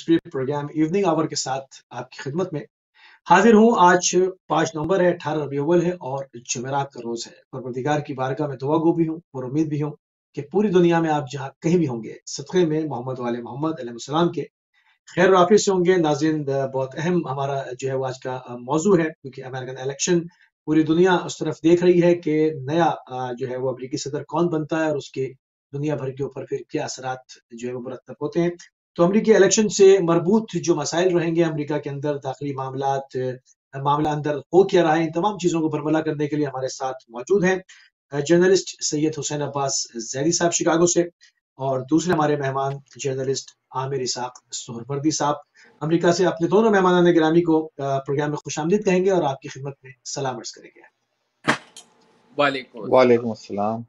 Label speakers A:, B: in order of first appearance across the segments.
A: Exclusive programme evening our के साथ आपकी खिदमत में हाजिर हूँ। आज 5 नवंबर है, 18 रबीउल अव्वल है और जुमेरात का रोज़ है। परवरदिगार की बारगाह में दुआ गो भी हूँ और उम्मीद भी हूँ कि पूरी दुनिया में आप जहाँ कहीं भी होंगे सदक़े में मोहम्मद वाले मोहम्मद अलैहिस्सलाम के खैर और आफियत से होंगे। नाज़रीन, बहुत अहम हमारा जो है वो आज का मौजू है, क्योंकि अमेरिकन इलेक्शन पूरी दुनिया उस तरफ देख रही है कि नया जो है वो अमरीकी सदर कौन बनता है और उसके दुनिया भर के ऊपर फिर क्या असरात जो है वो मुरतब होते हैं। तो अमरीकी इलेक्शन से मरबूत जो मसाइल रहेंगे अमरीका के अंदर, दाखिली मामला अंदर हो क्या रहा है, इन तमाम चीज़ों को बरमला करने के लिए हमारे साथ मौजूद हैं जर्नलिस्ट सैयद हुसैन अब्बास ज़ैदी साहब शिकागो से, और दूसरे हमारे मेहमान जर्नलिस्ट आमिर इसाक सोहरवर्दी साहब अमेरिका से। अपने दोनों मेहमानान गिरामी को प्रोग्राम में खुशामदीद कहेंगे और आपकी खिदमत में सलाम अर्ज़ करेंगे।
B: वालेकुम अस्सलाम।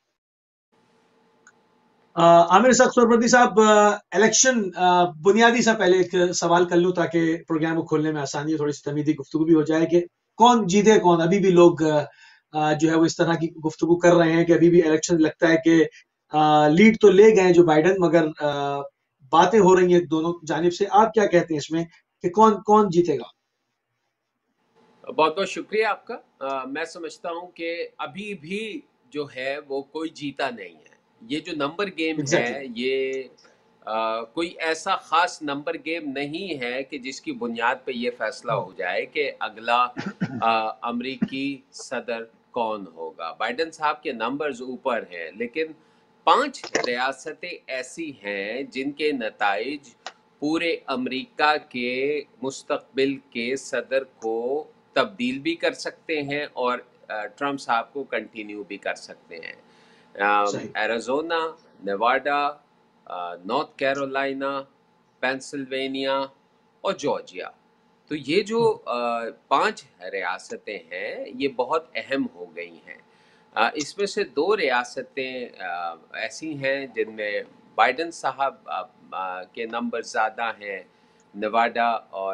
A: आमिर इसाक सोहरवर्दी साहब, इलेक्शन बुनियादी सा पहले एक सवाल कर लूँ ताकि प्रोग्राम को खोलने में आसानी हो, थोड़ी सी तमीदी गुफ्तगू भी हो जाए कि कौन जीते कौन। अभी भी लोग जो है वो इस तरह की गुफ्तगू कर रहे हैं कि अभी भी इलेक्शन लगता है कि लीड तो ले गए जो बाइडन, मगर बातें हो रही हैं दोनों जानिब से। आप क्या कहते हैं इसमें कि कौन कौन जीतेगा?
C: बहुत बहुत शुक्रिया आपका। मैं समझता हूँ कि अभी भी जो है वो कोई जीता नहीं है। ये जो नंबर गेम है ये कोई ऐसा ख़ास नंबर गेम नहीं है कि जिसकी बुनियाद पे ये फैसला हो जाए कि अगला अमरीकी सदर कौन होगा। बाइडन साहब के नंबर्स ऊपर हैं, लेकिन 5 रियासतें ऐसी हैं जिनके नताइज पूरे अमरीका के मुस्तकबिल के सदर को तब्दील भी कर सकते हैं और ट्रम्प साहब को कंटिन्यू भी कर सकते हैं। Arizona, Nevada, North Carolina, Pennsylvania और जॉर्जिया। तो ये जो 5 रियासतें हैं ये बहुत अहम हो गई हैं। इसमें से 2 रियासतें ऐसी हैं जिनमें बाइडन साहब के नंबर ज़्यादा हैं, नेवाडा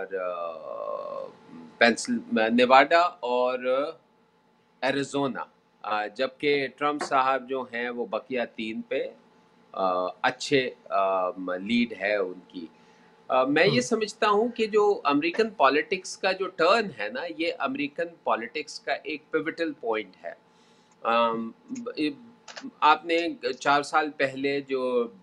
C: और एरिज़ोना, जबकि ट्रम्प साहब जो हैं वो बकिया 3 पे अच्छे लीड है उनकी। मैं ये समझता हूँ कि जो अमेरिकन पॉलिटिक्स का जो टर्न है ना, ये अमेरिकन पॉलिटिक्स का एक पिवटल पॉइंट है। आपने 4 साल पहले जो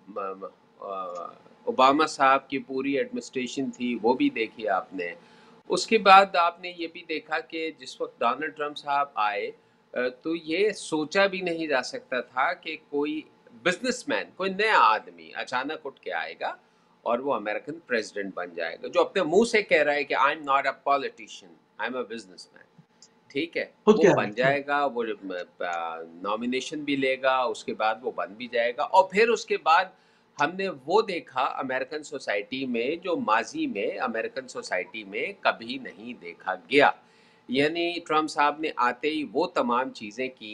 C: ओबामा साहब की पूरी एडमिनिस्ट्रेशन थी वो भी देखी आपने। उसके बाद आपने ये भी देखा कि जिस वक्त डोनाल्ड ट्रम्प साहब आए तो ये सोचा भी नहीं जा सकता था कि कोई बिजनेसमैन, कोई नया आदमी अचानक उठ के आएगा और वो अमेरिकन प्रेसिडेंट बन जाएगा, जो अपने मुंह से कह रहा है कि I am not a politician, I am a businessman. ठीक है, वो बन जाएगा, वो नॉमिनेशन भी लेगा, उसके बाद वो बन भी जाएगा। और फिर उसके बाद हमने वो देखा अमेरिकन सोसाइटी में जो माजी में अमेरिकन सोसाइटी में कभी नहीं देखा गया। यानी ट्रम्प साहब ने आते ही वो तमाम चीज़ें की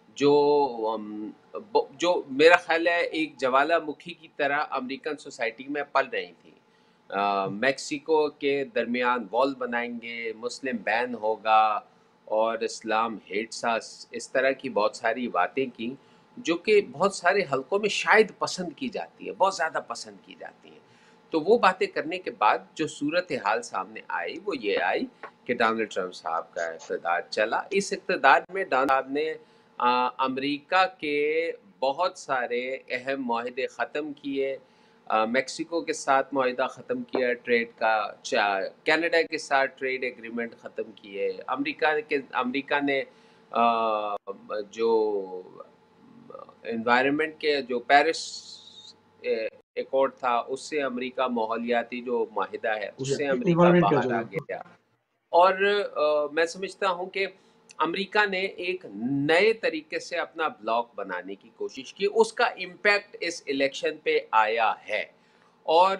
C: जो मेरा ख्याल है एक ज्वालामुखी की तरह अमेरिकन सोसाइटी में पल रही थी। मेक्सिको के दरमियान वॉल बनाएंगे, मुस्लिम बैन होगा और इस्लाम हेट्स, इस तरह की बहुत सारी बातें की जो कि बहुत सारे हलकों में शायद पसंद की जाती है, बहुत ज़्यादा पसंद की जाती हैं। तो वो बातें करने के बाद जो सूरत हाल सामने आई वो ये आई कि डोनाल्ड ट्रम्प साहब का इक़्तिदार चला। इस इक़्तिदार में डोनाल्ड साहब ने अमेरिका के बहुत सारे अहम माहदे ख़त्म किए। मेक्सिको के साथ माहिदा ख़त्म किया ट्रेड का, कनाडा के साथ ट्रेड एग्रीमेंट ख़त्म किए। अमेरिका ने जो एनवायरनमेंट के जो पेरिस एकॉर्ड था उससे अमेरिका, माहौलियाती जो माहिदा है उससे अमेरिका बाहर आ गया। और मैं समझता हूँ कि अमेरिका ने एक नए तरीके से अपना ब्लॉक बनाने की कोशिश की, उसका इम्पैक्ट इस इलेक्शन पे आया है। और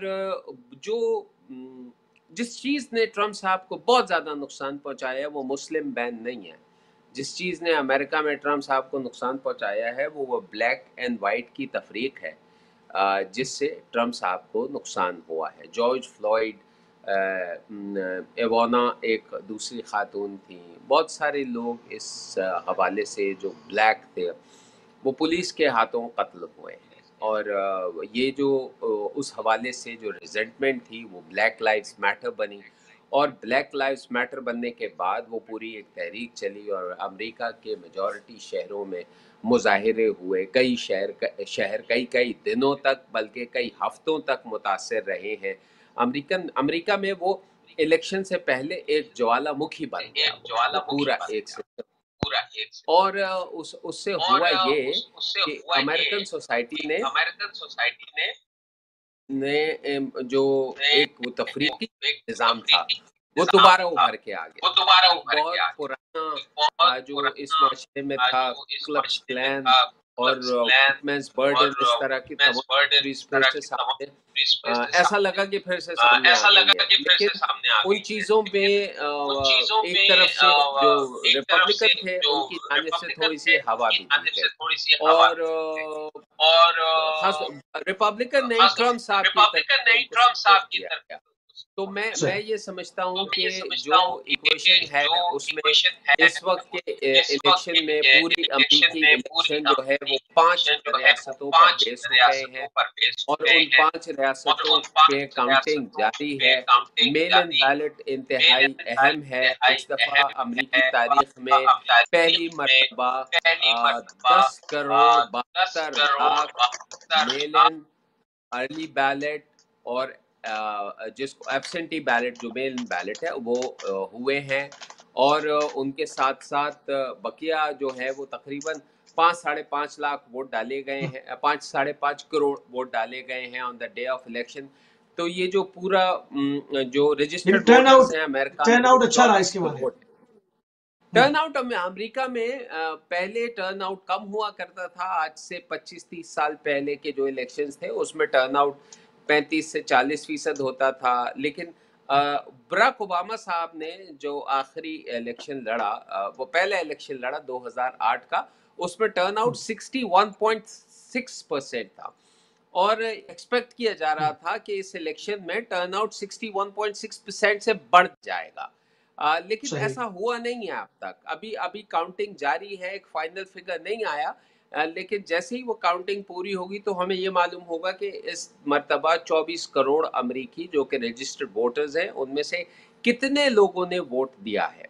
C: जिस चीज़ ने ट्रम्प साहब को बहुत ज़्यादा नुकसान पहुंचाया वो मुस्लिम बैन नहीं है। जिस चीज़ ने अमेरिका में ट्रम्प साहब को नुकसान पहुंचाया है वो ब्लैक एंड वाइट की तफरीक है, जिससे ट्रम्प साहब को नुकसान हुआ है। जॉर्ज फ्लॉयड, एवाना एक दूसरी खातून थी, बहुत सारे लोग इस हवाले से जो ब्लैक थे वो पुलिस के हाथों कत्ल हुए हैं। اور یہ جو اس حوالے سے جو ریزنٹمنٹ تھی وہ بلیک لائفز میٹر بنی، اور بلیک لائفز میٹر بننے کے بعد وہ پوری ایک تحریک چلی اور امریکہ کے میجورٹی شہروں میں مظاہرے ہوئے، کئی شہر کئی دنوں تک بلکہ کئی ہفتوں تک متاثر رہے ہیں۔ امریکہ میں وہ الیکشن سے پہلے ایک جوالا مکھی بن گیا، وہ پورا ایک سسٹم، اور اس سے ہوا یہ کہ امریکن سوسائٹی نے جو ایک وہ تفریقی نظام تھا وہ دوبارہ ابھر کے آ گیا۔ ایک بہت پرانا جو اس معاشرے میں تھا، کلکس کلین اور وائٹ مینز برڈن، اس طرح کی تمام چیز پھر سے سامنے ایسا لگا کہ پھر سے سامنے آ گئی ہے۔ لیکن ان چیزوں میں ایک طرف سے جو ریپبلکن تھے ان کی جانب سے تھوڑی سی ہوا بھی دی گئی، اور خاص ریپبلکن نہیں، ٹرمپ صاحب کی طرف سے ان کو سپورٹ کیا گیا۔ تو میں یہ سمجھتا ہوں کہ جو ایکویشن ہے اس میں اس وقت کے الیکشن میں پوری امریکی الیکشن جو ہے وہ 5 ریاستوں پر بیس ہو گئے ہیں، اور ان 5 ریاستوں کے کاؤنٹنگ جاری ہے۔ میل ان بیلٹ انتہائی اہم ہے۔ اس دفعہ امریکی تاریخ میں پہلی مرتبہ 10,72,00,000 میل ان ارلی بیلٹ اور جس کو ایبسنٹی بیلٹ جو میل ان بیلٹ ہے وہ ہوئے ہیں، اور ان کے ساتھ ساتھ بقیہ جو ہے وہ تقریباً 5.5 لاکھ ووٹ ڈالے گئے ہیں، 5.5 کروڑ ووٹ ڈالے گئے ہیں on the day of election. تو یہ جو پورا جو رجسٹرڈ ووٹرز ہیں امریکہ میں،
A: ٹرن آؤٹ اچھا رہا اس
C: 24
A: کے معنی۔
C: کروڑ۔ ٹرن آؤٹ امریکہ میں پہلے ٹرن آؤٹ کم ہوا کرتا تھا، آج سے 25-30 سال پہلے کے جو الیکشنز تھے اس میں ٹرن آؤٹ 35 سے 40% ہوتا تھا، لیکن براک اوباما صاحب نے جو آخری الیکشن لڑا، وہ پہلا الیکشن لڑا 2008 کا، اس میں ٹرن آؤٹ 61.6% تھا، اور ایکسپیکٹ کیا جا رہا تھا کہ اس الیکشن میں ٹرن آؤٹ 61.6% سے بڑھ جائے گا، لیکن
A: صحیح۔
C: ایسا ہوا نہیں ہے اب تک۔ ابھی کاؤنٹنگ جاری ہے، ایک فائنل فگر نہیں آیا، لیکن جیسے ہی وہ کاؤنٹنگ پوری ہوگی تو ہمیں یہ معلوم ہوگا کہ اس مرتبہ 24 کروڑ امریکی جو کہ رجسٹرڈ ووٹرز ہیں ان میں سے کتنے لوگوں نے ووٹ دیا ہے۔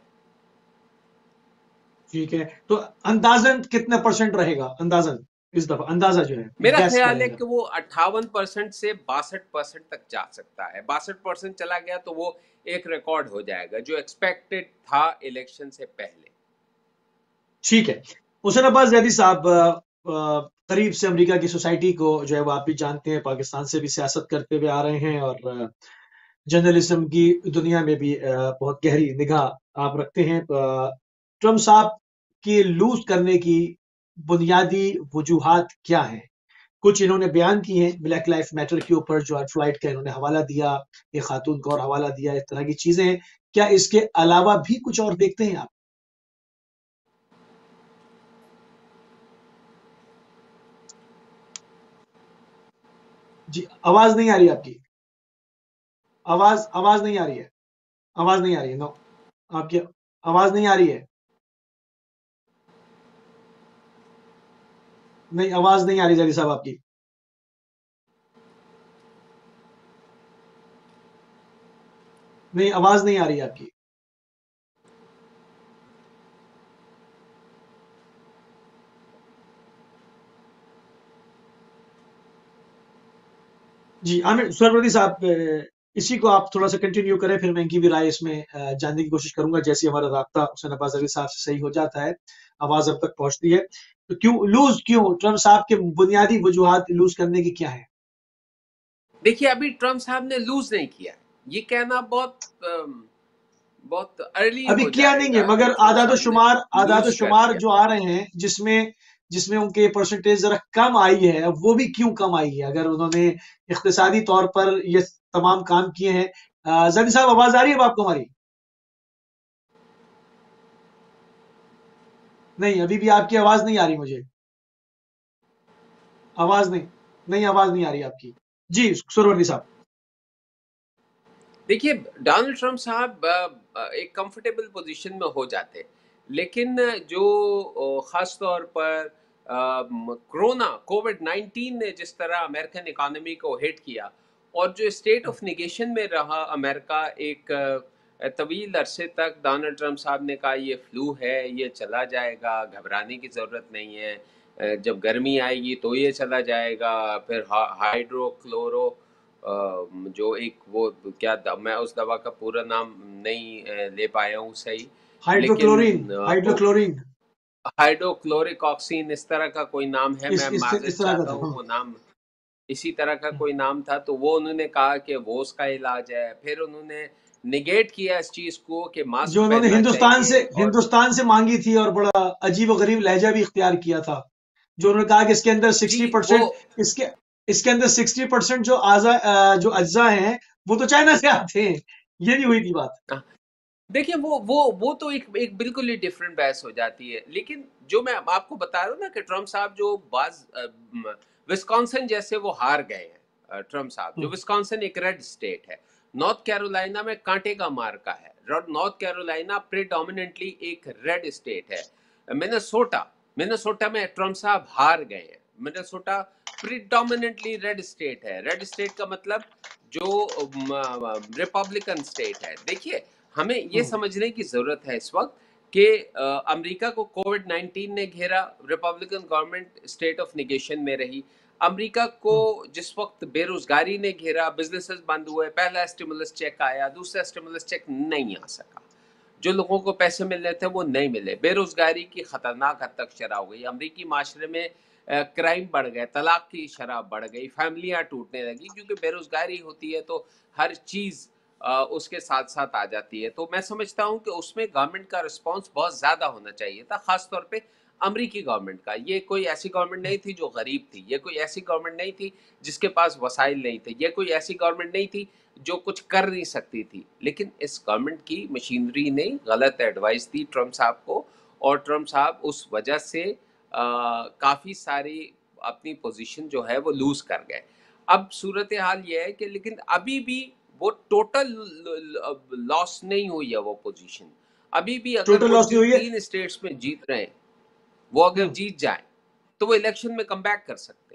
A: ٹھیک ہے، تو اندازن کتنے پرسنٹ رہے گا؟ اندازن اس دفعہ اندازہ جو ہے
C: میرا
A: گیس
C: خیال ہے
A: کریں گا۔
C: کہ وہ 58% سے 62% تک جا سکتا ہے۔ 62% چلا گیا تو وہ ایک ریکارڈ ہو جائے گا جو ایکسپیکٹڈ تھا الیکشن سے پہلے۔
A: ٹھیک ہے، حسین عباس زیدی صاحب قریب سے امریکہ کی سوسائٹی کو جو ہے وہ آپ بھی جانتے ہیں، پاکستان سے بھی سیاست کرتے ہوئے آ رہے ہیں، اور جرنلزم کی دنیا میں بھی بہت گہری نگاہ آپ رکھتے ہیں۔ ٹرمپ صاحب کی لوز کرنے کی بنیادی وجوہات کیا ہیں؟ کچھ انہوں نے بیان کی ہیں، بلیک لائف میٹر کے اوپر جارج فلائیڈ کا انہوں نے حوالہ دیا، ایک خاتون کو اور حوالہ دیا، اس طرح کی چیزیں ہیں۔ کیا اس کے علاوہ بھی کچھ اور دیکھتے ہیں آپ؟ جی آواز نہیں آ رہی آپ کی، آواز نہیں آ رہی ہے، آواز نہیں آ رہی ہے، نو آپ کی آواز نہیں آ رہی ہے، نہیں آواز نہیں آ رہی زیدی صاحب آپ کی۔ نہیں آواز نہیں آ رہی ہے آپ کی۔ جی عامر سہروردی صاحب، اسی کو آپ تھوڑا سا کنٹینیو کریں، پھر میں ان کی بھی رائے اس میں جاننے کی کوشش کروں گا، جیسے ہمارا رابطہ حسین عباس زیدی صاحب سے صحیح ہو جاتا ہے، آواز اب تک پہنچتی ہے۔ تو کیوں ٹرمپ صاحب کے بنیادی وجوہات لوز کرنے کی کیا ہے؟
C: دیکھیے ابھی ٹرمپ صاحب نے لوز نہیں کیا، یہ کہنا بہت ارلی
A: ابھی
C: ہو
A: کیا
C: جائے
A: نہیں ہے،
C: گا کہ
A: مگر
C: ٹرمپ
A: اعداد و
C: صاحب نے
A: شمار
C: لوز کر دیا۔
A: جو آ رہے ہیں جس میں ان کے پرسنٹیج ذرا کم آئی ہے، وہ بھی کیوں کم آئی ہے؟ اگر انہوں نے اقتصادی طور پر یہ تمام کام کیے ہیں۔ زیدی صاحب آواز آ رہی ہے اب آپ کو ہماری؟ نہیں ابھی بھی آپ کی آواز نہیں آ رہی، مجھے آواز نہیں آ رہی آپ کی۔ جی سہروردی صاحب۔
C: دیکھیے ڈونلڈ ٹرمپ صاحب ایک کمفرٹیبل پوزیشن میں ہو جاتے، لیکن جو خاص طور پر कोरोना कोविड-19 ने जिस तरह अमेरिकन इकोनॉमी को हिट किया और जो स्टेट ऑफ नेगेशन में रहा अमेरिका एक तवील अरसे तक, डोनाल्ड ट्रंप साहब ने कहा ये फ्लू है, ये चला जाएगा, घबराने की ज़रूरत नहीं है, जब गर्मी आएगी तो ये चला जाएगा। फिर हाइड्रोक्लोरो जो एक वो क्या मैं उस दवा का पूरा नाम नहीं ले पाया हूँ सही,
A: हाइड्रोक्लोरीन
C: हाइड्रोक्लोरिक इस तरह का कोई नाम है, मैं माजरत चाहता हूँ,
A: हाँ।
C: वो नाम इसी तरह का कोई नाम था। तो वो उन्होंने कहा कि वो उसका इलाज है। फिर उन्होंने निगेट किया इस चीज को कि मास्क
A: जो उन्होंने हिंदुस्तान से मांगी थी और बड़ा अजीब और गरीब लहजा भी इख्तियार किया था, जो उन्होंने कहा कि इसके अंदर 60% इसके अंदर 60% जो अज्जा हैं वो तो चाइना से आते हैं। ये नहीं हुई थी बात।
C: देखिए वो तो एक बिल्कुल ही डिफरेंट बहस हो जाती है। लेकिन जो मैं आपको बता रहा हूँ ना कि ट्रम्प साहब जो विस्कॉन्सिन जैसे वो हार गए हैं, ट्रम्प साहब जो विस्कॉन्सिन एक रेड स्टेट है, नॉर्थ कैरोलिना में कांटे का मार्का है, नॉर्थ कैरोलिना प्रीडोमिनेंटली एक रेड स्टेट है, मिनेसोटा में ट्रम्प साहब हार गए हैं, मिनेसोटा प्रीडोमिनेंटली रेड स्टेट है। रेड स्टेट का मतलब जो रिपब्लिकन स्टेट है। देखिए हमें ये समझने की जरूरत है इस वक्त कि अमेरिका को कोविड-19 ने घेरा, Republican government state of negation में रही। अमेरिका को जिस वक्त बेरोजगारी ने घेरा, बिजनेसेस बंद हुए, पहला स्टिमुलस चेक आया, दूसरा स्टिमुलस चेक नहीं आ सका, जो लोगों को पैसे मिलने थे वो नहीं मिले, बेरोजगारी की खतरनाक हद तक शरह हो गई, अमेरिकी माशरे में क्राइम बढ़ गए, तलाक की शरह बढ़ गई, फैमिलियां टूटने लगी, क्योंकि बेरोजगारी होती है तो हर चीज उसके साथ साथ आ जाती है। तो मैं समझता हूं कि उसमें गवर्नमेंट का रिस्पांस बहुत ज्यादा होना चाहिए था, खासतौर पे अमेरिकी गवर्नमेंट का। ये कोई ऐसी गवर्नमेंट नहीं थी जो गरीब थी, ये कोई ऐसी गवर्नमेंट नहीं थी जिसके पास वसाइल नहीं थे, ये कोई ऐसी गवर्नमेंट नहीं थी जो कुछ कर नहीं सकती थी। लेकिन इस गवर्नमेंट की मशीनरी ने गलत एडवाइस दी ट्रम्प साहब को, और ट्रम्प साहब उस वजह से काफ़ी सारी अपनी पोजीशन जो है वो लूज कर गए। अब सूरत हाल ये है कि लेकिन अभी भी वो टोटल लॉस नहीं हुई है वो पोजीशन। अभी भी अगर वो 3 स्टेट्स में जीत रहे हैं, वो अगर जीत जाए तो वो इलेक्शन में कम बैक कर सकते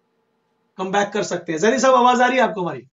C: हैं।
A: जरी साहब आवाज आ रही है आपको हमारी?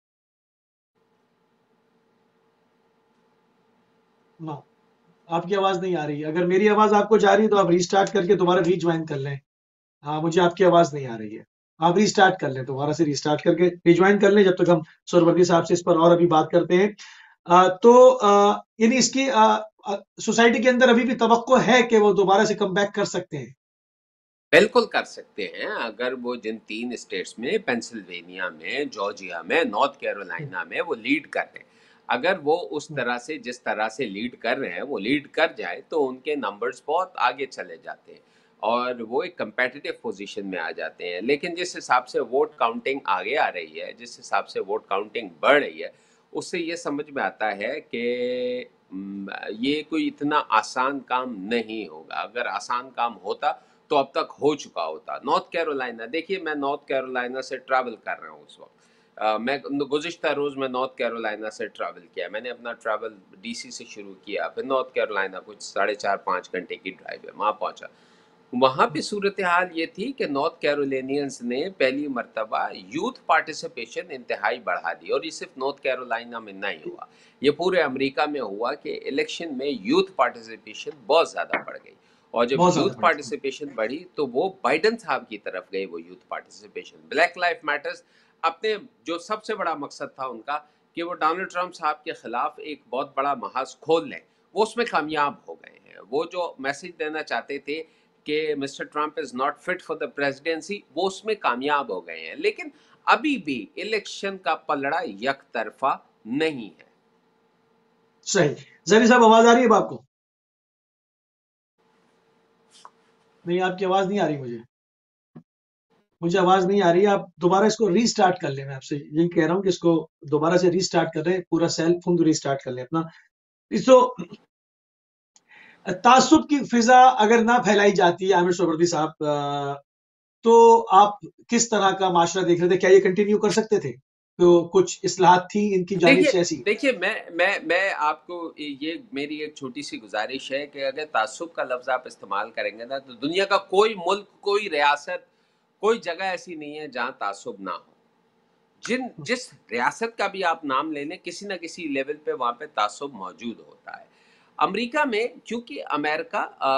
A: नो, आपकी आवाज नहीं आ रही। अगर मेरी आवाज आपको जा रही है तो आप रीस्टार्ट करके दोबारा रीज्वाइन कर लें। हाँ, मुझे आपकी आवाज नहीं आ रही है, आप रीस्टार्ट कर लें, दोबारा से रीस्टार्ट करके रिज्वाइन कर लें, जब तक हम सुरवर्दी साहब से इस पर और अभी बात करते हैं। यानी इसकी सोसाइटी के अंदर अभी भी तवक्को है कि वो दोबारा से कम बैक कर सकते हैं?
C: बिल्कुल कर सकते हैं। अगर वो जिन 3 स्टेट्स में, पेंसिल्वेनिया में, जॉर्जिया में, नॉर्थ कैरोलिना में वो लीड कर रहे हैं, अगर वो उस तरह से जिस तरह से लीड कर रहे हैं वो लीड कर जाए तो उनके नंबर्स बहुत आगे चले जाते हैं और वो एक कंपेटिटिव पोजीशन में आ जाते हैं। लेकिन जिस हिसाब से वोट काउंटिंग आगे आ रही है, जिस हिसाब से वोट काउंटिंग बढ़ रही है, उससे ये समझ में आता है कि ये कोई इतना आसान काम नहीं होगा। अगर आसान काम होता तो अब तक हो चुका होता। नॉर्थ कैरोलिना, देखिए मैं नॉर्थ कैरोलिना से ट्रैवल कर रहा हूँ इस वक्त। मैं गुज़िश्ता रोज़ मैं नॉर्थ कैरोलिना से ट्रैवल किया। मैंने अपना ट्रैवल डीसी से शुरू किया, फिर नॉर्थ कैरोलिना कुछ 4.5-5 घंटे की ड्राइव है, वहाँ पहुँचा। वहाँ पे सूरत हाल ये थी कि नॉर्थ कैरोलिनियंस ने पहली मर्तबा यूथ पार्टिसिपेशन इंतहाई बढ़ा दी, और ये सिर्फ नॉर्थ कैरोलिना में नहीं हुआ, ये पूरे अमेरिका में हुआ कि इलेक्शन में यूथ पार्टिसिपेशन बहुत ज़्यादा बढ़ गई। और जब यूथ पार्टिसिपेशन बढ़ी तो वो बाइडन साहब की तरफ गई। वो youth participation, black life matters, अपने जो सबसे बड़ा मकसद था उनका कि वो डोनाल्ड ट्रम्प साहब के खिलाफ एक बहुत बड़ा महाज खोल लें, वो उसमें कामयाब हो गए हैं। वो जो मैसेज देना चाहते थे कि Mister Trump is not fit for the presidency, वो उसमें कामयाब हो गए हैं। लेकिन अभी भी इलेक्शन का पलड़ा एक तरफा नहीं है।
A: सही। जरी साहब आवाज आ रही है आपको? नहीं, आपकी आवाज नहीं आ रही, मुझे आवाज नहीं आ रही है। आप दोबारा इसको रीस्टार्ट कर लें। मैं आपसे यही कह रहा हूं कि इसको दोबारा से रीस्टार्ट कर लें, पूरा सेल फोन रीस्टार्ट कर लें अपना। इसको तासुब की फिजा अगर ना फैलाई जाती है आमिर सोहरावर्दी साहब, तो आप किस तरह का माशरा देख रहे थे? क्या ये कंटिन्यू कर सकते थे? कुछ इस्लाहात थी इनकी जानिब से ऐसी?
C: देखिए मैं आपको ये मेरी एक छोटी सी गुजारिश है कि अगर तासुब का लफ्ज़ आप इस्तेमाल करेंगे ना, तो दुनिया का कोई मुल्क, कोई रियासत, कोई जगह ऐसी नहीं है जहाँ तासुब ना हो। जिस रियासत का भी आप नाम ले लें, किसी ना किसी लेवल पे वहाँ पे तासुब मौजूद होता है। अमेरिका में क्योंकि अमेरिका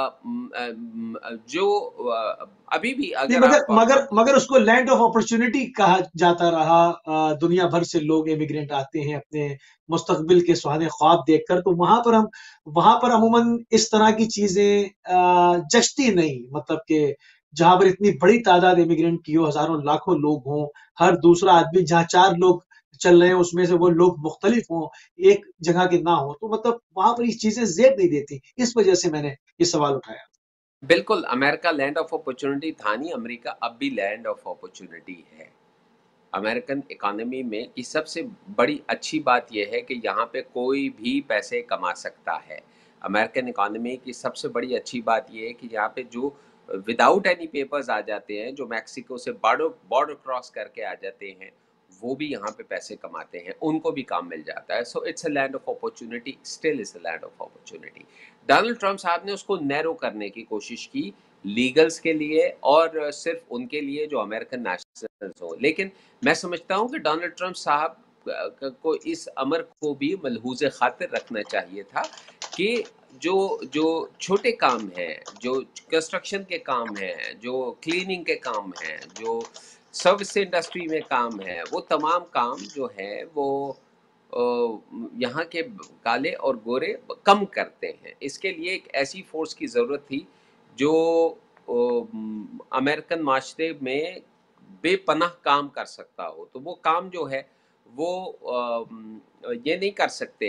C: अभी भी
A: नहीं,
C: अगर आप
A: मगर उसको लैंड ऑफ अपॉर्चुनिटी कहा जाता रहा। दुनिया भर से लोग इमिग्रेंट आते हैं अपने मुस्तकबिल के सुहाने ख्वाब देखकर, तो वहां पर अमूमन इस तरह की चीजें जचती नहीं। मतलब कि जहां पर इतनी बड़ी तादाद इमिग्रेंट की हो, हजारों लाखों लोग हों, हर दूसरा आदमी जहां 4 लोग चल रहे हैं उसमें से वो लोग मुख्तलिफ हों, एक जगह के ना हो, तो मतलब वहां पर ये चीजें जेब नहीं देती। इस वजह से मैंने ये सवाल उठाया।
C: बिल्कुल, अमेरिका लैंड ऑफ अपॉर्चुनिटी था नहीं, अमेरिका अब भी लैंड ऑफ अपॉर्चुनिटी है। अमेरिकन इकोनॉमी में की सबसे बड़ी अच्छी बात यह है कि यहाँ पे कोई भी पैसे कमा सकता है। अमेरिकन इकोनॉमी की सबसे बड़ी अच्छी बात यह है कि यहाँ पे जो विदाउट एनी पेपर्स आ जाते हैं, जो मैक्सिको से बॉर्डर क्रॉस करके आ जाते हैं, वो भी यहाँ पे पैसे कमाते हैं, उनको भी काम मिल जाता है। So it's a land of opportunity, still is a land of opportunity. Donald Trump साहब ने उसको नैरो करने की कोशिश की लीगल्स के लिए और सिर्फ उनके लिए जो अमेरिकन नेशनल्स हो, लेकिन मैं समझता हूँ कि डोनाल्ड ट्रम्प साहब को इस अमर को भी मलहूज खातिर रखना चाहिए था कि जो जो छोटे काम हैं, जो कंस्ट्रक्शन के काम हैं, जो क्लीनिंग के काम हैं, जो सर्विस इंडस्ट्री में काम है, वो तमाम काम जो है वो यहाँ के काले और गोरे कम करते हैं। इसके लिए एक ऐसी फोर्स की ज़रूरत थी जो अमेरिकन माशरे में बेपनाह काम कर सकता हो। तो वो काम जो है वो ये नहीं कर सकते।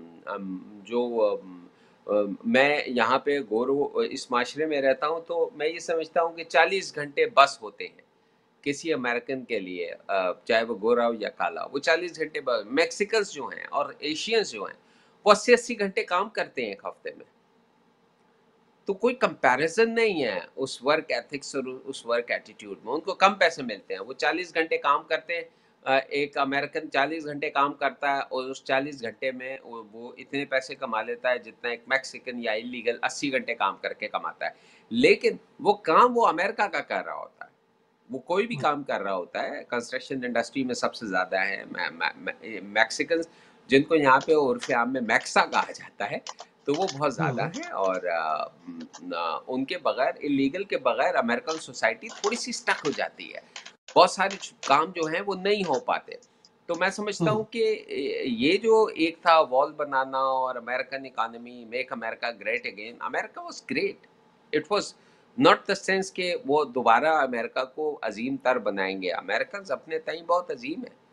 C: मैं यहाँ पे गोरो इस माशरे में रहता हूँ, तो मैं ये समझता हूँ कि 40 घंटे बस होते हैं किसी अमेरिकन के लिए, चाहे वो गोरा हो या काला, वो 40 घंटे मैक्सिकन्स जो हैं और एशियंस जो हैं वो 80-80 घंटे काम करते हैं एक हफ्ते में। तो कोई कंपैरिजन नहीं है उस वर्क एथिक्स और उस वर्क एटीट्यूड में। उनको कम पैसे मिलते हैं, वो 40 घंटे काम करते हैं। एक अमेरिकन 40 घंटे काम करता है और उस 40 घंटे में वो इतने पैसे कमा लेता है जितना एक मैक्सिकन या इलीगल 80 घंटे काम करके कमाता है। लेकिन वो काम वो अमेरिका का कर रहा होता है, वो कोई भी काम कर रहा होता है। कंस्ट्रक्शन इंडस्ट्री में सबसे ज़्यादा है मैक्सिकन, जिनको यहाँ पे उर्फ आम में मैक्सा कहा जाता है, तो वो बहुत ज़्यादा हैं। और उनके बगैर, इलीगल के बगैर अमेरिकन सोसाइटी थोड़ी सी स्टक हो जाती है। बहुत सारे काम जो हैं वो नहीं हो पाते। तो मैं समझता हूँ कि ये जो एक था वॉल बनाना और American economy, make America great again, America was great. It was not the sense कि वो दोबारा अमेरिका को अजीम तर बनाएंगे। अमेरिकन अपने तई बहुत अजीम है।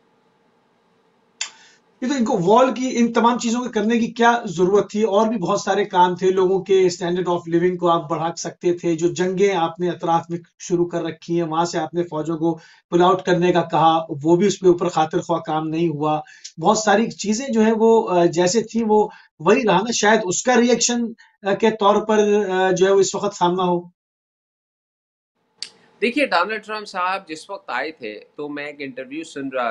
A: ये तो इनको वॉल की इन तमाम चीजों को करने की क्या जरूरत थी? और भी बहुत सारे काम थे, लोगों के स्टैंडर्ड ऑफ लिविंग को आप बढ़ा सकते थे। जो जंगें आपने अतराफ में शुरू कर रखी हैं, वहां से आपने फौजों को पुल आउट करने का कहा, वो भी उसके ऊपर खातिर ख्वाह काम नहीं हुआ। बहुत सारी चीजें जो है वो जैसे थी वो वही रहा ना। शायद उसका रिएक्शन के तौर पर जो है वो इस वक्त सामना हो।
C: देखिए, डोनाल्ड ट्रम्प साहब जिस वक्त आए थे, तो मैं एक इंटरव्यू सुन रहा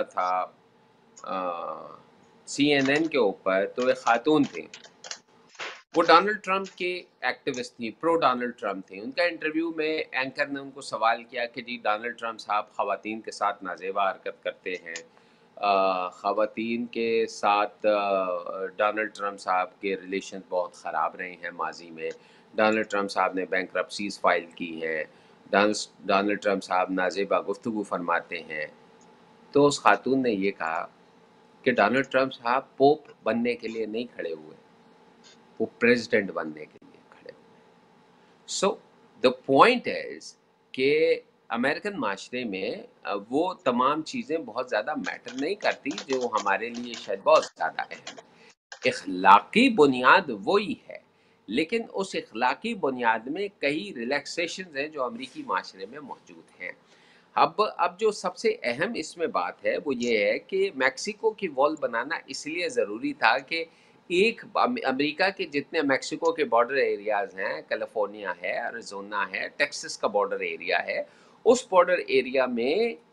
C: था CNN के ऊपर, तो एक खातून थी, वो डोनाल्ड ट्रम्प के एक्टिविस्ट थी, प्रो डोनाल्ड ट्रम्प थी। उनका इंटरव्यू में एंकर ने उनको सवाल किया कि जी डोनाल्ड ट्रम्प साहब ख़वातीन के साथ नाजेबा हरकत करते हैं, ख़वातीन के साथ डोनाल्ड ट्रम्प साहब के रिलेशन बहुत ख़राब रहे हैं माजी में, डोनाल्ड ट्रम्प साहब ने बैंकरप्सीज फाइल की हैं, डोनाल्ड ट्रम्प साहब नाजेबा गुफ्तगू फरमाते हैं। तो उस खातून ने ये कहा कि डोनाल्ड ट्रम्प साहब पोप बनने के लिए नहीं खड़े हुए, वो प्रेसिडेंट बनने के लिए खड़े हुए। सो द पॉइंट इज कि अमेरिकन माशरे में वो तमाम चीज़ें बहुत ज़्यादा मैटर नहीं करती जो हमारे लिए शायद बहुत ज़्यादा अहम है। इखलाकी बुनियाद वही है, लेकिन उस इखलाकी बुनियाद में कई रिलैक्सेशन हैं जो अमरीकी माशरे में मौजूद हैं। अब जो सबसे अहम इसमें बात है वो ये है कि मैक्सिको की वॉल बनाना इसलिए ज़रूरी था कि एक अमेरिका के जितने मैक्सिको के बॉर्डर एरियाज़ हैं, कैलिफोर्निया है, अरिज़ोना है, टेक्सास का बॉर्डर एरिया है, उस बॉर्डर एरिया में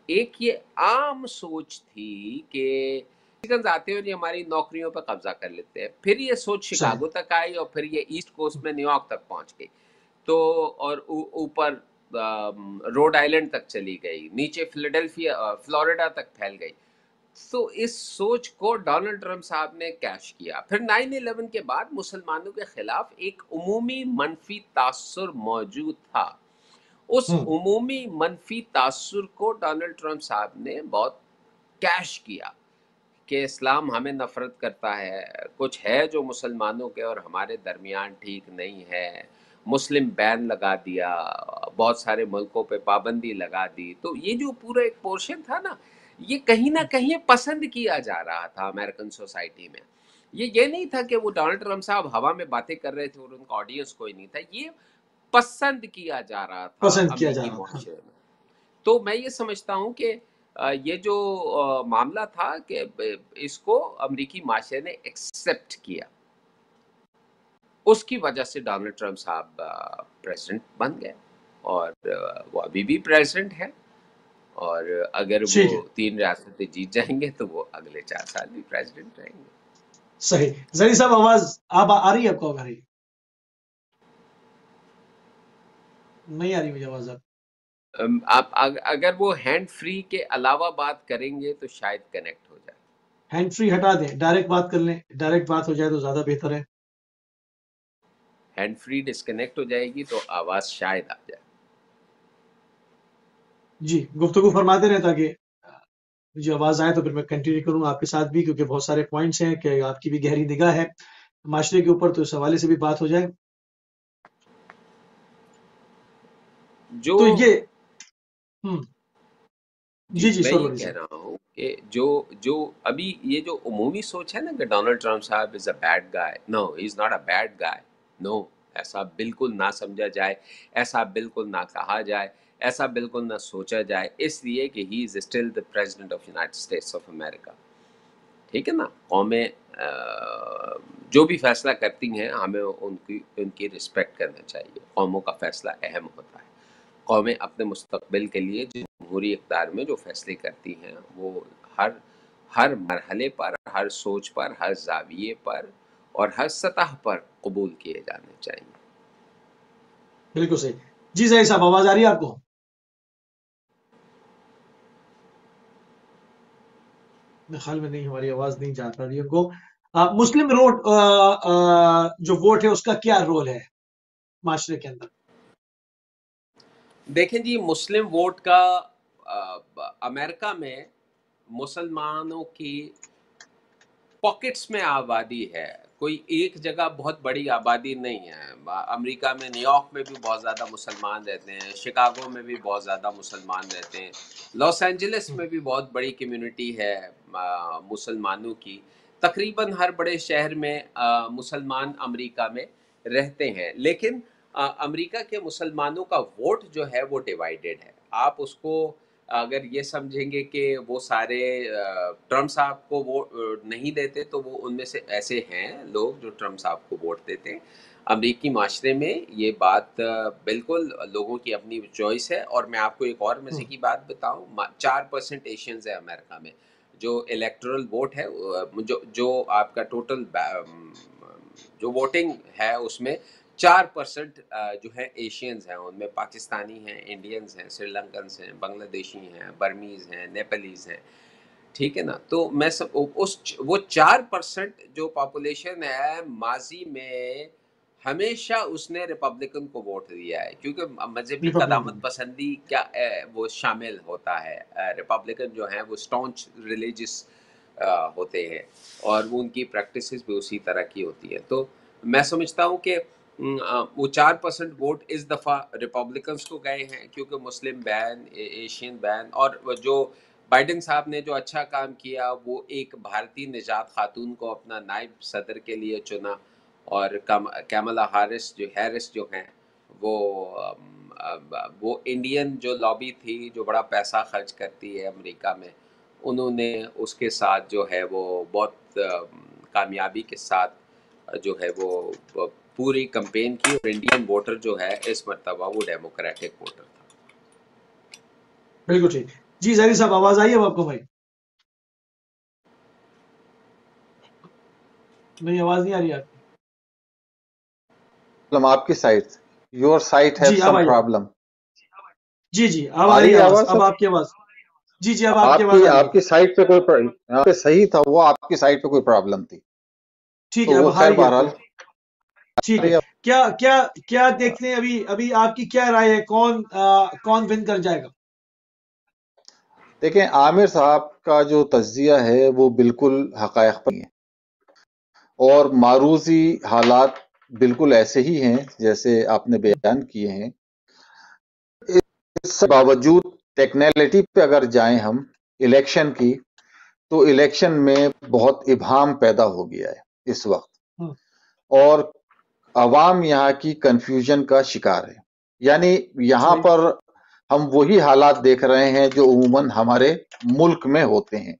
C: एक ये आम सोच थी कि अमेरिकन आते हैं और ये हमारी नौकरियों पर कब्जा कर लेते हैं। फिर ये सोच
A: सही
C: शिकागो तक आई और फिर ये ईस्ट कोस्ट में न्यूयॉर्क तक पहुंच गई, तो और ऊपर रोड आइलैंड तक चली गई, नीचे फिलाडेल्फिया फ्लोरिडा तक फैल गई। तो इस सोच को डोनाल्ड ट्रंप साहब ने कैश किया। फिर 9/11 के बाद मुसलमानों के खिलाफ एक उमूमी मनफी तासुर मौजूद था। उस उमूमी मनफी तासुर को डोनाल्ड ट्रंप साहब ने बहुत कैश किया कि इस्लाम हमें नफरत करता है, कुछ है जो मुसलमानों के और हमारे दरमियान ठीक नहीं है, मुस्लिम बैन लगा दिया, बहुत सारे मुल्कों पे पाबंदी लगा दी। तो ये जो पूरा एक पोर्शन था ना, ये कहीं ना कहीं पसंद किया जा रहा था अमेरिकन सोसाइटी में। ये नहीं था कि वो डोनाल्ड ट्रंप साहब हवा में बातें कर रहे थे और उनका ऑडियंस कोई नहीं था, ये पसंद किया जा रहा था
A: पसंद किया जा
C: अमेरिकी
A: रहा था।
C: मुआशरे में। तो मैं ये समझता हूँ कि ये जो मामला था कि इसको अमेरिकी माशरे ने एक्सेप्ट किया, उसकी वजह से डोनाल्ड ट्रंप साहब प्रेसिडेंट बन गए और वो अभी भी प्रेसिडेंट है। और अगर वो
A: ठीक है,
C: 3 रियासतें जीत जाएंगे तो वो अगले 4 साल भी प्रेसिडेंट रहेंगे।
A: सही। जरी साहब, आवाज आ रही है आपको? आ रही नहीं? आ रही मुझे आवाज।
C: आप अगर वो हैंड फ्री के अलावा बात करेंगे तो शायद कनेक्ट हो जाए।
A: हैंड फ्री हटा दें, डायरेक्ट बात कर लें, डायरेक्ट बात हो जाए तो ज्यादा बेहतर है।
C: हैंड फ्री डिस्कनेक्ट हो जाएगी तो आवाज शायद आ जाए।
A: जी, गुफ्तगू फरमाते रहें ताकि मुझे आवाज आए तो फिर मैं कंटिन्यू करूँ आपके साथ भी, क्योंकि बहुत सारे पॉइंट्स हैं कि आपकी भी गहरी निगाह है माशरे के ऊपर, तो इस हवाले से भी बात हो जाए।
C: जो
A: तो ये जी जी,
C: मैं ये
A: सरवरी
C: कह
A: साहब।
C: रहा हूँ कि जो जो अभी ये जो उमूमी सोच है ना कि डोनाल्ड ट्रंप साहब is a bad guy, no he is not a bad guy, no, ऐसा बिल्कुल ना समझा जाए, ऐसा बिल्कुल ना कहा जाए, ऐसा बिल्कुल ना सोचा जाए, इसलिए कि he is still the president of United States of America. ठीक है ना, कौमें जो भी फैसला करती हैं हमें उनकी रिस्पेक्ट करना चाहिए। कौमों का फैसला अहम होता है। कौमें अपने मुस्तकबिल के लिए जमहूरी इक़्तिदार में जो फैसले करती हैं वो हर हर मरहले पर, हर सोच पर, हर ज़ाविये पर और हर सतह पर कबूल किए जाने चाहिए।
A: बिल्कुल सही। जी सही साहब, आवाज आ रही है आपको? मेरे ख्याल में नहीं, हमारी आवाज नहीं जा पा रही है उनको। मुस्लिम जो वोट है उसका क्या रोल है माशरे के अंदर?
C: देखें जी, मुस्लिम वोट का अमेरिका में मुसलमानों की पॉकेट्स में आबादी है, कोई एक जगह बहुत बड़ी आबादी नहीं है। अमेरिका में न्यूयॉर्क में भी बहुत ज़्यादा मुसलमान रहते हैं, शिकागो में भी बहुत ज़्यादा मुसलमान रहते हैं, लॉस एंजलिस में भी बहुत बड़ी कम्युनिटी है मुसलमानों की। तकरीबन हर बड़े शहर में मुसलमान अमेरिका में रहते हैं, लेकिन अमेरिका के मुसलमानों का वोट जो है वो डिवाइडेड है। आप उसको अगर ये समझेंगे कि वो सारे ट्रम्प साहब को वोट नहीं देते, तो वो उनमें से ऐसे हैं लोग जो ट्रम्प साहब को वोट देते हैं। अमरीकी माशरे में ये बात बिल्कुल लोगों की अपनी चॉइस है। और मैं आपको एक और मज़े की बात बताऊं, 4% एशियंस है अमेरिका में। जो इलेक्टोरल वोट है, जो आपका टोटल जो वोटिंग है उसमें 4% जो है एशियंस हैं, उनमें पाकिस्तानी हैं, इंडियंस हैं, श्रीलंकन्स हैं, बांग्लादेशी हैं, बर्मीज़ हैं, नेपालीज़ हैं। ठीक है ना, तो मैं सब उस वो 4% जो पॉपुलेशन है, माजी में हमेशा उसने रिपब्लिकन को वोट दिया है, क्योंकि मजहबी कदामत पसंदी क्या वो शामिल होता है। रिपब्लिकन जो है वो स्टॉन्च रिलीजियस होते हैं और वो उनकी प्रैक्टिसेस भी उसी तरह की होती है। तो मैं समझता हूँ कि वो 4% वोट इस दफ़ा रिपब्लिकन्स को गए हैं, क्योंकि मुस्लिम बैन, एशियन बैन, और जो बाइडेन साहब ने जो अच्छा काम किया वो एक भारतीय निजात खातून को अपना नायब सदर के लिए चुना। और कैमला हैरिस जो हैं वो इंडियन जो लॉबी थी, जो बड़ा पैसा खर्च करती है अमेरिका में, उन्होंने उसके साथ जो है वो बहुत कामयाबी के साथ जो है वो पूरी कैंपेन की। और इंडियन वोटर जो है इस मरतबा वो डेमोक्रेटिक वोटर था।
A: बिल्कुल ठीक। جی ظاہری صاحب آواز آئی اب آپ کو بھائی؟ نہیں آواز نہیں آ رہی آپ کی.
B: آپ کی سائٹ، یور سائٹ ہیو
A: جی اب
B: سم
A: آئی.
B: پرابلم.
A: جی اب
B: آ
A: آ رہی
B: رہی
A: ہے
B: ہے
A: آواز.
B: آواز
A: اب
B: اب؟
A: آپ کی آواز. جی اب آپ کی آواز آ رہی ہے.
B: آپ کی سائٹ پہ کوئی یہاں پہ صحیح تھا، وہ آپ کی سائٹ پہ کوئی پرابلم تھی
A: ٹھیک
B: تو
A: ہے اب
B: وہ
A: آ
B: خیر
A: رہی ہے.
B: بہرحال.
A: ٹھیک ہے. کیا دیکھتے ہیں ابھی آپ کی کیا رائے ہے، کون ون کر جائے گا؟
B: دیکھیں عامر صاحب کا جو تجزیہ ہے وہ بالکل حقائق پر ہے، اور معروضی حالات بالکل ایسے ہی ہیں جیسے آپ نے بیان کیے ہیں. اس باوجود ٹیکنالٹی پہ اگر جائیں ہم الیکشن کی، تو الیکشن میں بہت ابہام پیدا ہو گیا ہے اس وقت، اور عوام یہاں کی کنفیوژن کا شکار ہے. یعنی یہاں
A: صحیح.
B: پر ہم وہی حالات دیکھ رہے ہیں جو عموماً ہمارے ملک میں ہوتے ہیں،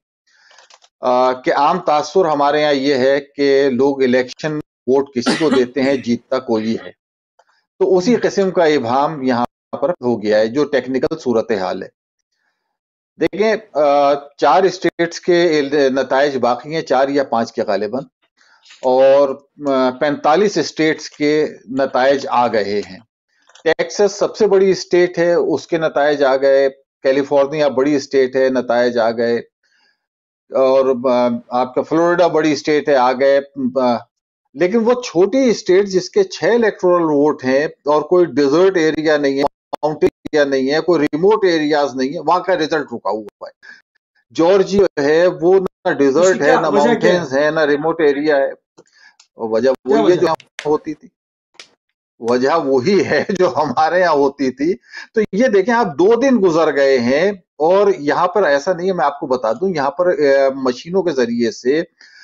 B: کہ عام تاثر ہمارے یہاں یہ ہے کہ لوگ الیکشن ووٹ کسی کو دیتے ہیں، جیتتا کوئی ہے. تو اسی قسم کا ابہام یہاں پر ہو گیا ہے جو ٹیکنیکل صورتحال ہے. دیکھیں 4 اسٹیٹس کے نتائج باقی ہیں، 4 یا 5 کے غالباً، اور 45 اسٹیٹس کے نتائج آ گئے ہیں. ٹیکسس سب سے بڑی اسٹیٹ ہے، اس کے نتائج آ گئے. کیلیفورنیا بڑی اسٹیٹ ہے، نتائج آ گئے. اور آپ کا فلوریڈا بڑی اسٹیٹ ہے، آ گئے. لیکن وہ چھوٹی اسٹیٹ جس کے 6 الیکٹورل ووٹ ہیں اور کوئی ڈیزرٹ ایریا نہیں ہے، ماؤنٹین ایریا نہیں ہے، کوئی ریموٹ ایریاز نہیں ہے، وہاں کا ریزلٹ رکا ہوا ہے. جارجیا ہے، وہ نہ
A: اس
B: ڈیزرٹ
A: کی
B: ہے،
A: کیا
B: نہ
A: وجہ کیا ہے؟
B: ماؤنٹینز ہے، نہ ریموٹ ایریا ہے. وجہ
A: کیا
B: وہی ہے
A: وجہ
B: جو
A: ہے؟
B: ہوتی تھی، وجہ وہی ہے جو ہمارے یہاں ہوتی تھی. تو یہ دیکھیں آپ 2 دن گزر گئے ہیں، اور یہاں پر ایسا نہیں ہے. میں آپ کو بتا دوں یہاں پر مشینوں کے ذریعے سے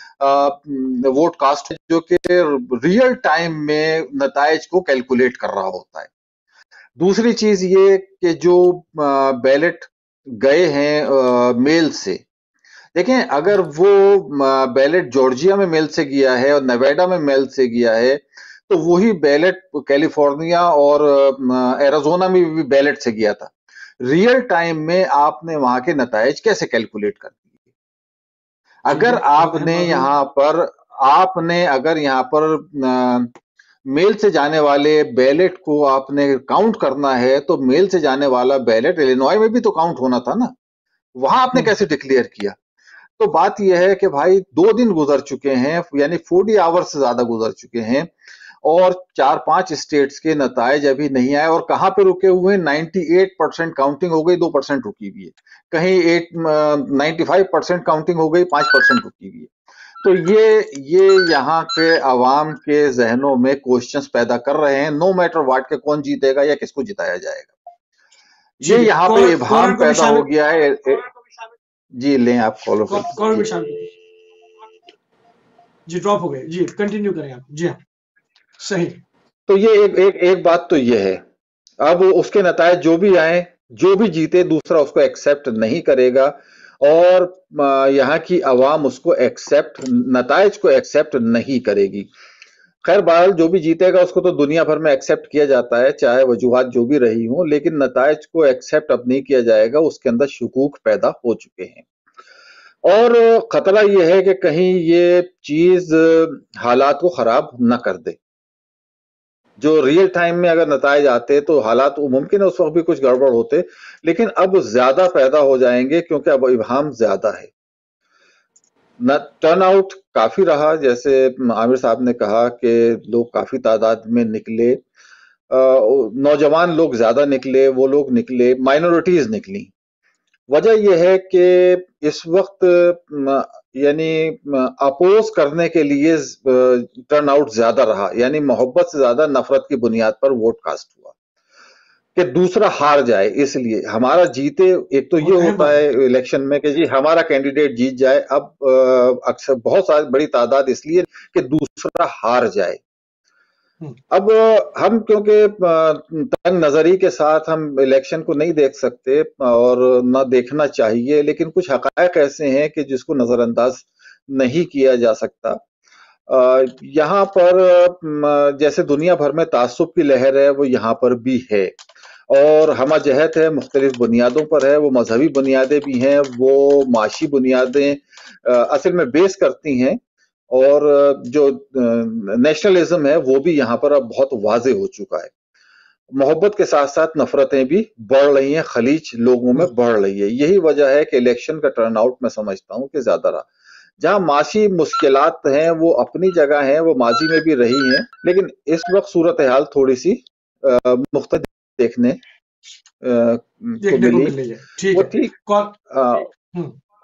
B: ووٹ کاسٹ جو کہ ریئل ٹائم میں نتائج کو کیلکولیٹ کر رہا ہوتا ہے. دوسری چیز یہ کہ جو بیلٹ گئے ہیں میل سے، دیکھیں اگر وہ بیلٹ جارجیا میں میل سے گیا ہے اور نیواڈا میں میل سے گیا ہے، تو وہی بیلٹ کیلیفورنیا اور ایریزونا میں بھی بیلٹ سے گیا تھا. ریئل ٹائم میں آپ نے وہاں کے نتائج کیسے کیلکولیٹ کر دیے؟ اگر آپ
A: بہت اہم
B: نے
A: معلوم.
B: اگر یہاں پر میل سے جانے والے بیلٹ کو آپ نے کاؤنٹ کرنا ہے، تو میل سے جانے والا بیلٹ الینوائے میں بھی تو کاؤنٹ ہونا تھا نا، وہاں آپ نے کیسے ڈکلیئر کیا؟ تو بات یہ ہے کہ بھائی 2 دن گزر چکے ہیں، یعنی 40 آور سے زیادہ گزر چکے ہیں، اور 4-5 اسٹیٹس کے نتائج ابھی نہیں آئے. اور کہاں پہ رکے ہوئے ہیں؟ 98% کاؤنٹنگ ہو گئی، 2% رکی ہوئی ہے. کہیں 95% کاؤنٹنگ ہو گئی، 5% رکی ہوئی ہے. تو یہ یہاں کے عوام کے ذہنوں میں کوشچنز پیدا کر رہے ہیں، نو میٹر واٹ کے کون جیتے گا یا کس کو جتایا جائے گا. یہ
A: ٹھیک ہے.
B: یہاں پہ ابہام
A: کالر کو بھی
B: پیدا
A: شامل
B: ہو گیا ہے. جی لیں آپ فالو کر
A: کالر
B: جی.
A: بھی شامل. جی ڈراپ ہو گئے. جی کنٹینیو کریں آپ. جی ہاں صحیح.
B: تو یہ ایک بات تو یہ ہے. اب اس کے نتائج جو بھی آئیں، جو بھی جیتے، دوسرا اس کو ایکسپٹ نہیں کرے گا، اور یہاں کی عوام اس کو نتائج کو ایکسپٹ نہیں کرے گی. خیر بہرحال جو بھی جیتے گا اس کو تو دنیا بھر میں ایکسپٹ کیا جاتا ہے، چاہے وجوہات جو بھی رہی ہوں، لیکن نتائج کو ایکسپٹ اب نہیں کیا جائے گا. اس کے اندر شکوک پیدا ہو چکے ہیں، اور خطرہ یہ ہے کہ کہیں یہ چیز حالات کو خراب نہ کر دے. جو ریئل ٹائم میں اگر نتائج آتے تو حالات ممکن ہے اس وقت بھی کچھ گڑبڑ ہوتے، لیکن اب زیادہ پیدا ہو جائیں گے کیونکہ اب ابہام زیادہ ہے. ٹرن آؤٹ کافی رہا، جیسے عامر صاحب نے کہا کہ لوگ کافی تعداد میں نکلے، نوجوان لوگ زیادہ نکلے، وہ لوگ نکلے، مائنورٹیز نکلی. وجہ یہ ہے کہ اس وقت یعنی اپوز کرنے کے لیے ٹرن آؤٹ زیادہ رہا، یعنی محبت سے زیادہ نفرت کی بنیاد پر ووٹ کاسٹ ہوا کہ دوسرا ہار جائے. اس لیے ہمارا جیتے، ایک تو
A: بہت
B: یہ
A: اہم
B: ہوتا
A: بات
B: ہے الیکشن میں کہ جی ہمارا کینڈیڈیٹ جیت جائے. اب اکثر بہت ساری بڑی تعداد اس لیے کہ دوسرا ہار جائے. اب ہم کیونکہ تنگ نظری کے ساتھ ہم الیکشن کو نہیں دیکھ سکتے اور نہ دیکھنا چاہیے، لیکن کچھ حقائق ایسے ہیں کہ جس کو نظر انداز نہیں کیا جا سکتا. یہاں پر جیسے دنیا بھر میں تعصب کی لہر ہے، وہ یہاں پر بھی ہے، اور ہمہ جہت ہے، مختلف بنیادوں پر ہے، وہ مذہبی بنیادیں بھی ہیں، وہ معاشی بنیادیں اصل میں بیس کرتی ہیں، اور جو نیشنلزم ہے وہ بھی یہاں پر اب بہت واضح ہو چکا ہے۔ محبت کے ساتھ ساتھ نفرتیں بھی بڑھ رہی ہیں، خلیج لوگوں میں بڑھ رہی ہے۔ یہی وجہ ہے کہ الیکشن کا ٹرن آؤٹ میں سمجھتا ہوں کہ زیادہ رہا۔ جہاں معاشی مشکلات ہیں وہ اپنی جگہ ہیں، وہ ماضی میں بھی رہی ہیں، لیکن اس وقت صورتحال تھوڑی سی مختلف دیکھنے کو
A: مل
B: ملی۔
A: رہی ہے۔ ٹھیک
B: وہ
A: ہے،
B: ٹھیک،
A: کال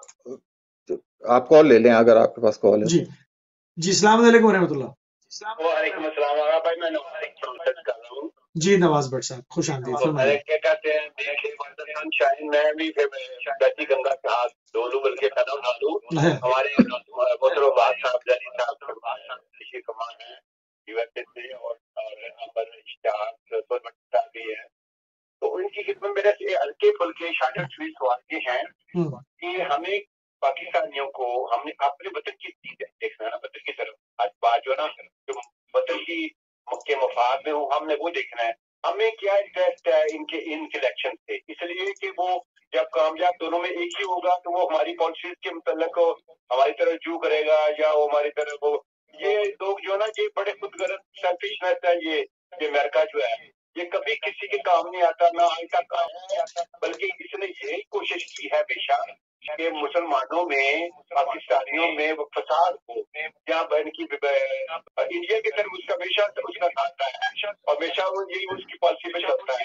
B: آپ کال لے لیں اگر آپ کے پاس کال ہے۔
A: جی جی، السلام علیکم ورحمۃ اللہ۔
D: وعلیکم السلام بھائی، میں نواز کر رہا ہوں۔
A: جی نواز بٹ صاحب، خوش آمدید، فرمائیے۔
D: کیا کہتے ہیں شاہین، میں بھی بیٹی گنگا کے ہاتھ دھو لوں بلکہ قدم نہ دوں۔ ہمارے محترم عباس صاحب جلی صاحب کسی کمان ہے یو ایس اے سے، اور امبر اشتہار بھی ہے، تو ان کی خدمت میرے ہلکے پھلکے شارٹ اینڈ سویٹ سوال کے ہیں کہ ہمیں پاکستانیوں کو ہم نے اپنے وطن کی دیکھنا ہے نا، وطن کی طرف آج بات جو ہے نا، جو وطن کی کے مفاد میں ہو، ہم نے وہ دیکھنا ہے۔ ہمیں کیا انٹرسٹ ہے ان کے الیکشن سے، اس لیے کہ وہ جب کامیاب دونوں میں ایک ہی ہوگا تو وہ ہماری پالیسیز کے متعلق ہماری طرف رجوع کرے گا، یا وہ ہماری طرف وہ، یہ لوگ جو ہے نا یہ بڑے خود غرض سیلفشنس ہے، یہ امریکہ جو ہے یہ کبھی کسی کے کام نہیں آتا، نہ آج تک آیا ہے، بلکہ اس نے یہی کوشش کی ہے بے شک کہ مسلمانوں میں، پاکستانیوں میں وہ فساد ہو، یا ان کی انڈیا کی طرف اس کا ہمیشہ اس کا ساتھ ہے، اور ہمیشہ وہ یہی اس کی پالیسی پہ چلتا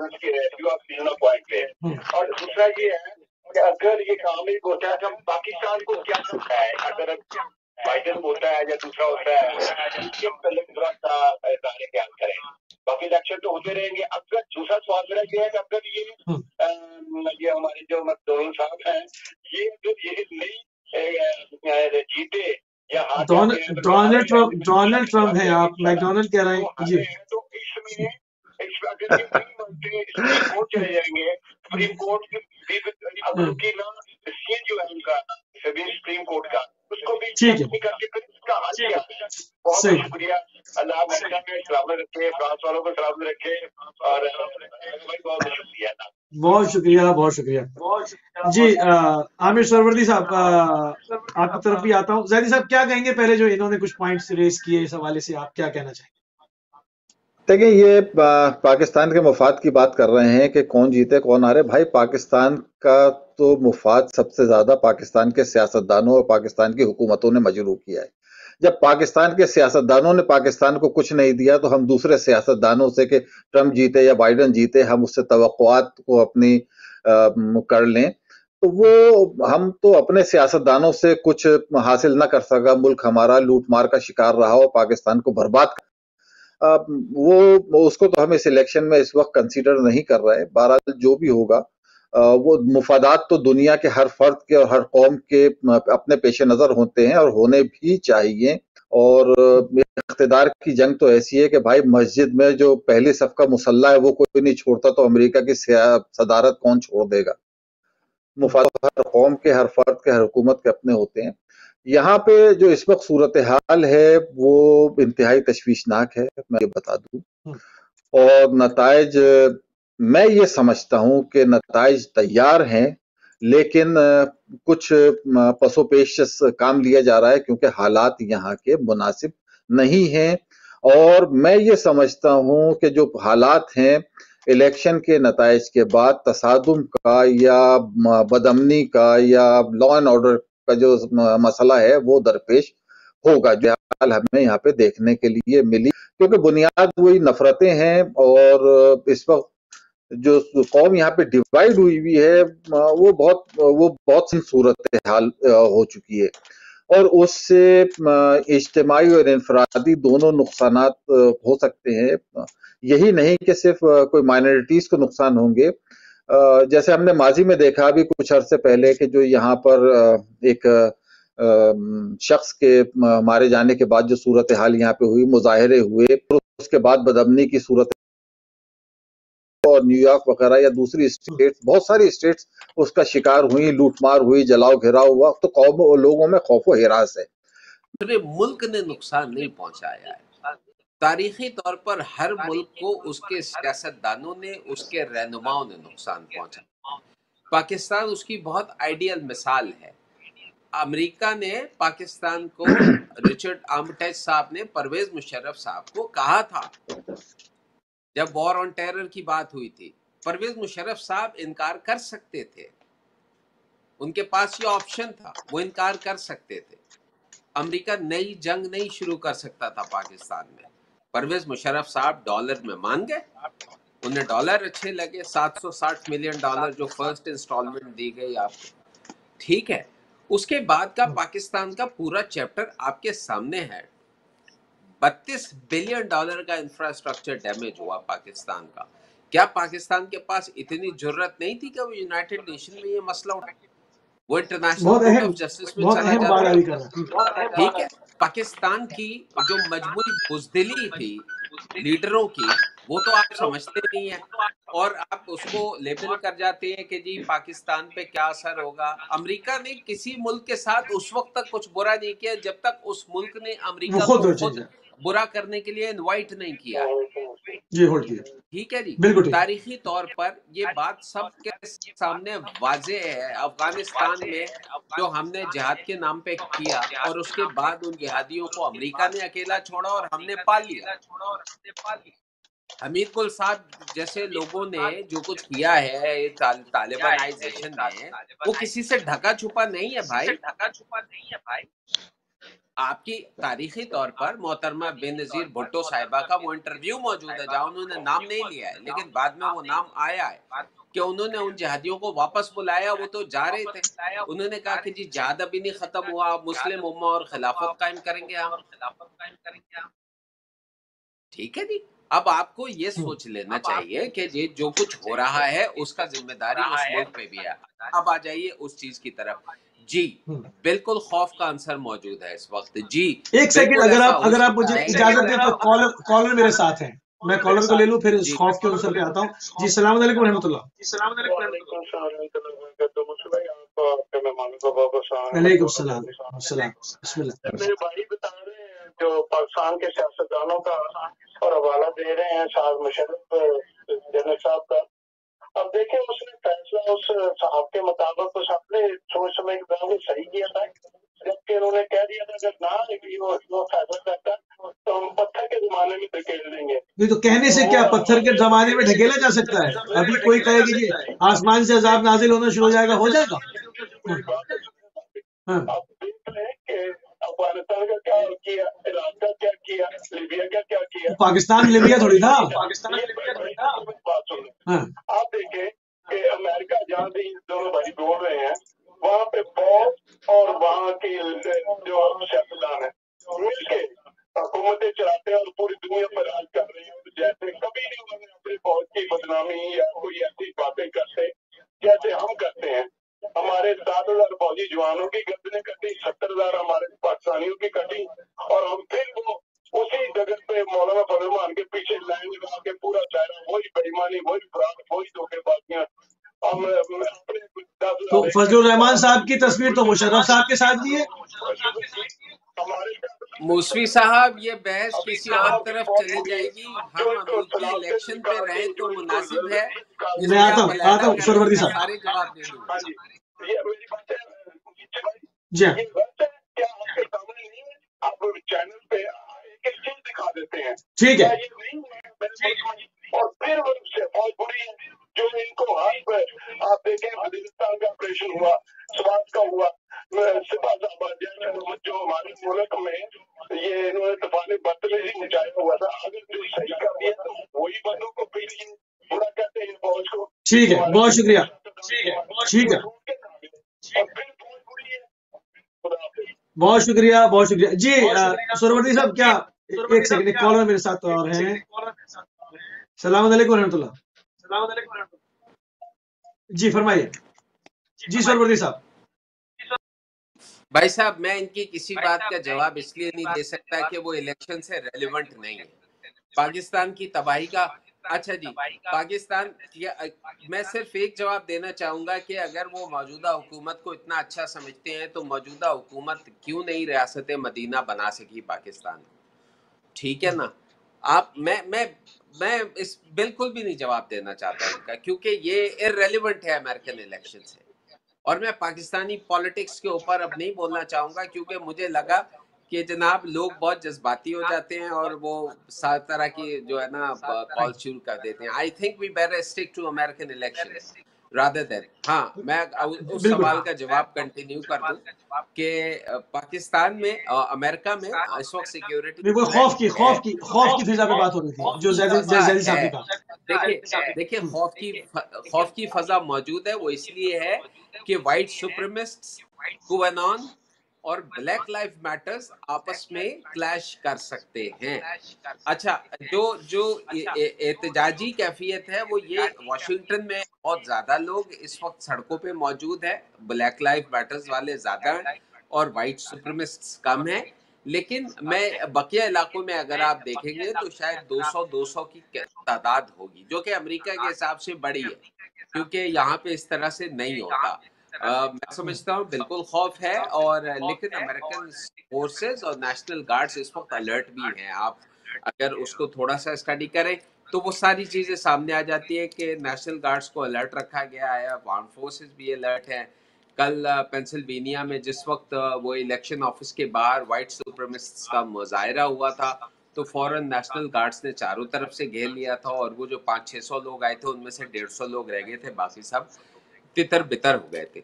D: ہے پوائنٹ پہ۔ اور دوسرا یہ ہے کہ اگر یہ کام ایک ہوتا ہے کہ ہم پاکستان کو کیا کرتا ہے، اگر بائیڈن ہوتا ہے یا دوسرا ہوتا ہے، اس کے متعلق تھوڑا سا اظہار خیال کریں۔ باقی الیکشن تو ہوتے رہیں گے۔ اگر دوسرا سوال میرا یہ ہے کہ اگر یہ ہمارے جو مقدور صاحب ہیں، یہ نہیں جیتے یا
A: ڈونلڈ ٹرمپ ہے، آپ میکڈونلڈ کہہ رہے ہیں جی،
D: تو اس میں اگر یہ نہیں مانتے سپریم کورٹ چلے جائیں گے۔ سپریم کورٹ کی نا جو ہے ان کا سپریم کورٹ کا، اس کو بھی کر کے پھر اس کا حل کیا۔ بہت بہت شکریہ۔ اللہ امریکہ میں سلامت رکھے، فرانس والوں کو سلامت رکھے، اور بہت بہت شکریہ۔
A: بہت شکریہ، بہت شکریہ جی۔ عامر سروردی صاحب، آپ کی طرف بھی آتا ہوں۔ زیدی صاحب کیا کہیں گے پہلے جو انہوں نے کچھ پوائنٹس ریز کیے اس حوالے سے، آپ کیا کہنا چاہیں گے؟
B: دیکھیں، یہ پاکستان کے مفاد کی بات کر رہے ہیں کہ کون جیتے کون ہارے۔ بھائی پاکستان کا تو مفاد سب سے زیادہ پاکستان کے سیاستدانوں اور پاکستان کی حکومتوں نے مجروح کیا ہے۔ جب پاکستان کے سیاستدانوں نے پاکستان کو کچھ نہیں دیا تو ہم دوسرے سیاستدانوں سے کہ ٹرمپ جیتے یا بائیڈن جیتے، ہم اس سے توقعات کو اپنی کر لیں، تو وہ ہم تو اپنے سیاستدانوں سے کچھ حاصل نہ کر سکا۔ ملک ہمارا لوٹ مار کا شکار رہا اور پاکستان کو برباد وہ اس کو تو ہم اس الیکشن میں اس وقت کنسیڈر نہیں کر رہے۔ بہرحال جو بھی ہوگا، وہ مفادات تو دنیا کے ہر فرد کے اور ہر قوم کے اپنے پیش نظر ہوتے ہیں اور ہونے بھی چاہیے۔ اور اقتدار کی جنگ تو ایسی ہے کہ بھائی مسجد میں جو پہلی صف کا مصلی ہے وہ کوئی نہیں چھوڑتا، تو امریکہ کی صدارت کون چھوڑ دے گا؟ مفادات ہر قوم کے، ہر فرد کے، ہر حکومت کے اپنے ہوتے ہیں۔ یہاں پہ جو اس وقت صورتحال ہے وہ انتہائی تشویشناک ہے، میں یہ بتا دوں، اور نتائج میں یہ سمجھتا ہوں کہ نتائج تیار ہیں، لیکن کچھ پس و پیش کام لیا جا رہا ہے کیونکہ حالات یہاں کے مناسب نہیں ہیں۔ اور میں یہ سمجھتا ہوں کہ جو حالات ہیں الیکشن کے نتائج کے بعد تصادم کا یا بدامنی کا یا لا اینڈ آرڈر کا جو مسئلہ ہے وہ درپیش ہوگا، جو حال ہمیں یہاں پہ دیکھنے کے لیے ملی، کیونکہ بنیاد وہی نفرتیں ہیں۔ اور اس وقت جو قوم یہاں پہ ڈیوائیڈ ہوئی ہے وہ بہت سی صورتحال ہو چکی ہے، اور اس سے اجتماعی اور انفرادی دونوں نقصانات ہو سکتے ہیں۔ یہی نہیں کہ صرف کوئی مائنورٹیز کو نقصان ہوں گے، جیسے ہم نے ماضی میں دیکھا بھی کچھ عرصے پہلے کہ جو یہاں پر ایک شخص کے مارے جانے کے بعد جو صورتحال یہاں پہ ہوئی، مظاہرے ہوئے، اس کے بعد بدامنی کی صورت، اور نیو یارک وغیرہ یا دوسری اسٹیٹس، بہت ساری اسٹیٹس اس کا شکار ہوئی، لوٹ مار ہوئی، جلاؤ گھیراؤ ہوا، تو قوم اور لوگوں میں خوف و ہراس ہے۔
C: پورے ملک نے نقصان نہیں پہنچایا ہے، تاریخی طور پر ہر ملک کو اس کے سیاستدانوں نے، اس کے رہنماؤں نے نقصان پہنچا. پاکستان اس کی بہت آئیڈیل مثال ہے. امریکہ نے پاکستان کو، رچرڈ آرمٹیج صاحب نے پرویز مشرف صاحب کو کہا تھا جب وار آن ٹیرر کی بات ہوئی تھی، پرویز مشرف صاحب انکار کر سکتے تھے، ان کے پاس یہ آپشن تھا، وہ انکار کر سکتے تھے. امریکہ نئی جنگ نہیں شروع کر سکتا تھا پاکستان میں. پرویز مشرف صاحب ڈالر میں مان گئے، انہیں ڈالر اچھے لگے. $760 ملین جو فرسٹ انسٹالمنٹ دی گئی آپ کو، ٹھیک ہے. اس کے بعد کا پاکستان کا پورا چیپٹر آپ کے سامنے ہے. $32 بلین کا انفراسٹرکچر ڈیمیج ہوا پاکستان کا. کیا پاکستان کے پاس اتنی جرت نہیں تھی کہ وہ یونائٹڈ نیشن میں یہ مسئلہ اٹھائے، وہ انٹرنیشنل کورٹ آف جسٹس میں چلا جاتا؟ ٹھیک ہے. پاکستان کی جو مجموعی بزدلی تھی لیڈروں کی، وہ تو آپ سمجھتے نہیں ہیں، اور آپ اس کو لیبل کر جاتے ہیں کہ جی پاکستان پہ کیا اثر ہوگا. امریکہ نے کسی ملک کے ساتھ اس وقت تک کچھ برا نہیں کیا جب تک اس ملک نے امریکہ کو خود برا کرنے کے لیے انوائٹ نہیں کیا. ٹھیک ہے جی. تاریخی طور پر یہ بات سب کے سامنے واضح ہے. افغانستان میں جو ہم نے جہاد کے نام پہ کیا، اور اس کے بعد ان جہادیوں کو امریکہ نے اکیلا چھوڑا اور ہم نے پال لیا. حمید گل صاحب جیسے لوگوں نے جو کچھ کیا ہے طالبانائزیشن میں، وہ کسی سے ڈھکا چھپا نہیں ہے بھائی. آپ کی تاریخی طور پر محترمہ بے نظیر بھٹو صاحبہ کا وہ انٹرویو موجود ہے جہاں انہوں نے نام نہیں لیا ہے، لیکن بعد میں وہ نام آیا ہے کہ انہوں نے ان جہادیوں کو واپس بلایا. وہ تو جا رہے تھے، انہوں نے کہا کہ جی جہاد ابھی نہیں ختم ہوا، مسلم امہ اور خلافت قائم کریں گے ہم. ٹھیک ہے جی. اب آپ کو یہ سوچ لینا چاہیے کہ یہ جو کچھ ہو رہا ہے اس کا ذمہ داری اس ملک پہ بھی ہے. اب آ جائیے اس چیز کی طرف. جی بالکل خوف کا عنصر موجود ہے اس وقت. جی
A: ایک سیکنڈ، اگر آپ مجھے اجازت دیں تو کالر میرے ساتھ ہیں، میں کالر کو لے لوں پھر اس خوف کے عنصر پہ آتا ہوں. جی السلام علیکم ورحمۃ اللہ. وعلیکم السلام. بسم اللہ.
D: میرے بھائی بتا رہے ہیں جو پاکستان کے سیاستدانوں کا اور حوالہ دے رہے ہیں سعد مشرف جنرل صاحب کا. اب دیکھیں اس نے فیصلہ اس صاحب کے مطابق اس اپنے سوچ سمجھ کے صحیح کیا تھا، جبکہ انہوں نے کہہ دیا تھا اگر نہ وہ فیصلہ کرتا تو ہم پتھر کے زمانے میں دھکیل دیں گے.
A: نہیں تو کہنے سے کیا پتھر کے زمانے میں ڈھکیلا جا سکتا ہے؟ ابھی کوئی کہے کہ جی آسمان سے عذاب نازل ہونا شروع ہو جائے گا، ہو جائے گا.
D: آپ دیکھ رہے ہیں کہ افغانستان کا کیا کیا، عراق کا کیا کیا، لیبیا کا کیا کیا.
A: پاکستان لیبیا تھوڑی تھا.
D: آپ دیکھیں کہ امریکہ جہاں بھی دونوں بھائی بول رہے ہیں وہاں پہ فوج اور وہاں کی جو سیاستدان ہیں مل کے حکومتیں چلاتے ہیں اور پوری دنیا پر راج کر رہے ہیں. جیسے کبھی نہیں انہوں نے اپنی فوج کی بدنامی یا کوئی ایسی باتیں کرتے جیسے ہم کرتے ہیں. ہمارے 7,000 فوجی جوانوں کی گردنیں کٹی، 70,000 ہمارے پاکستانیوں کی کٹی، اور ہم پھر وہ اسی جگہ پہ مولانا فضل الرحمان کے پیچھے لائن لگا کے پورا چاہیے وہی بےایمانی، وہی فراڈ، وہی دھوکے بازیاں. ہم اپنے
A: تو فضل الرحمان صاحب کی تصویر تو مشرف صاحب کے ساتھ بھی ہے.
C: موسوی صاحب یہ بحث کسی اور طرف چلی جائے گی. ہم امریکی الیکشن پہ رہیں تو مناسب ہے.
A: میں آتا ہوں سرورتی صاحب.
C: سارے جواب دے دوں.
A: جی
D: کیا آپ کے سامنے نہیں ہے؟ آپ چینل پہ ایک چیز دکھا دیتے ہیں،
A: ٹھیک ہے.
D: اور پھر سے بہت بری ہے جو ان کو ہاتھ پہ آپ دیکھیں وزیرستان کا آپریشن ہوا، سوات کا ہوا، جو ہمارے ملک میں یہ انہوں نے طوفانی بدتمیزی مچایا ہوا تھا. اگر جو صحیح کر دیا تو وہی بندوں کو پھر یہ برا کہتے ہیں فوج کو.
A: ٹھیک ہے، بہت شکریہ. ٹھیک ہے، بہت شکریہ، بہت شکریہ. جی سرورتی صاحب کیا ایک سیکنڈ، ایک کالر میرے ساتھ اور ہیں. السلام علیکم ورحمۃ اللہ. جی فرمائیے. جی سرورتی صاحب.
C: بھائی صاحب میں ان کی کسی بات کا جواب اس لیے نہیں دے سکتا کہ وہ الیکشن سے ریلیونٹ نہیں ہے. پاکستان کی تباہی کا اچھا جی پاکستان میں صرف ایک جواب دینا چاہوں گا کہ اگر وہ موجودہ حکومت کو اتنا اچھا سمجھتے ہیں تو موجودہ حکومت کیوں نہیں ریاست مدینہ بنا سکی پاکستان کو. ٹھیک ہے نا. میں اس بالکل بھی نہیں جواب دینا چاہتا ان کا، کیونکہ یہ ارریلیونٹ ہے امریکن الیکشن سے، اور میں پاکستانی پالیٹکس کے اوپر اب نہیں بولنا چاہوں گا، کیونکہ مجھے لگا کہ جناب لوگ بہت جذباتی ہو جاتے ہیں اور وہ ساری طرح کی جو ہے نا کال شروع کر دیتے ہیں. I think we better stick to American elections rather than. ہاں میں اس
A: بالکل
C: سوال کا جواب کنٹینیو کر دوں کہ پاکستان میں امریکہ میں اس وقت سیکیورٹی
A: بالکل خوف کی فضا پہ بات ہو رہی تھی جو زیدی صاحب نے کہا.
C: دیکھیے خوف کی فضا موجود ہے، وہ اس لیے ہے کہ وائٹ سپریمسٹس کوونان اور بلیک لائف میٹرز آپس میں کلیش کر سکتے ہیں. اچھا، جو احتجاجی کیفیت ہے وہ یہ واشنگٹن میں بہت زیادہ لوگ اس وقت سڑکوں پہ موجود ہیں، بلیک لائف میٹرز والے زیادہ ہیں اور وائٹ سپریمسٹس کم ہیں. لیکن میں بقیہ علاقوں میں اگر آپ دیکھیں گے تو شاید 200 کی تعداد ہوگی، جو کہ امریکہ کے حساب سے بڑی ہے، کیونکہ یہاں پہ اس طرح سے نہیں ہوتا. میں سمجھتا ہوں بالکل خوف ہے، اور لیکن امریکن فورسز اور نیشنل گارڈز اس وقت الرٹ بھی ہیں. آپ اگر اس کو تھوڑا سا اسٹڈی کریں تو وہ ساری چیزیں سامنے آ جاتی ہے کہ نیشنل گارڈز کو الرٹ رکھا گیا ہے، آرم فورسز بھی الرٹ ہیں. کل پینسلوینیا میں جس وقت وہ الیکشن آفس کے باہر وائٹ سپریمسٹس کا مظاہرہ ہوا تھا تو فوراً نیشنل گارڈز نے چاروں طرف سے گھیر لیا تھا، اور وہ جو 500-600 لوگ آئے تھے ان میں سے 150 لوگ رہ گئے تھے، باقی سب تتر بتر ہو گئے تھے.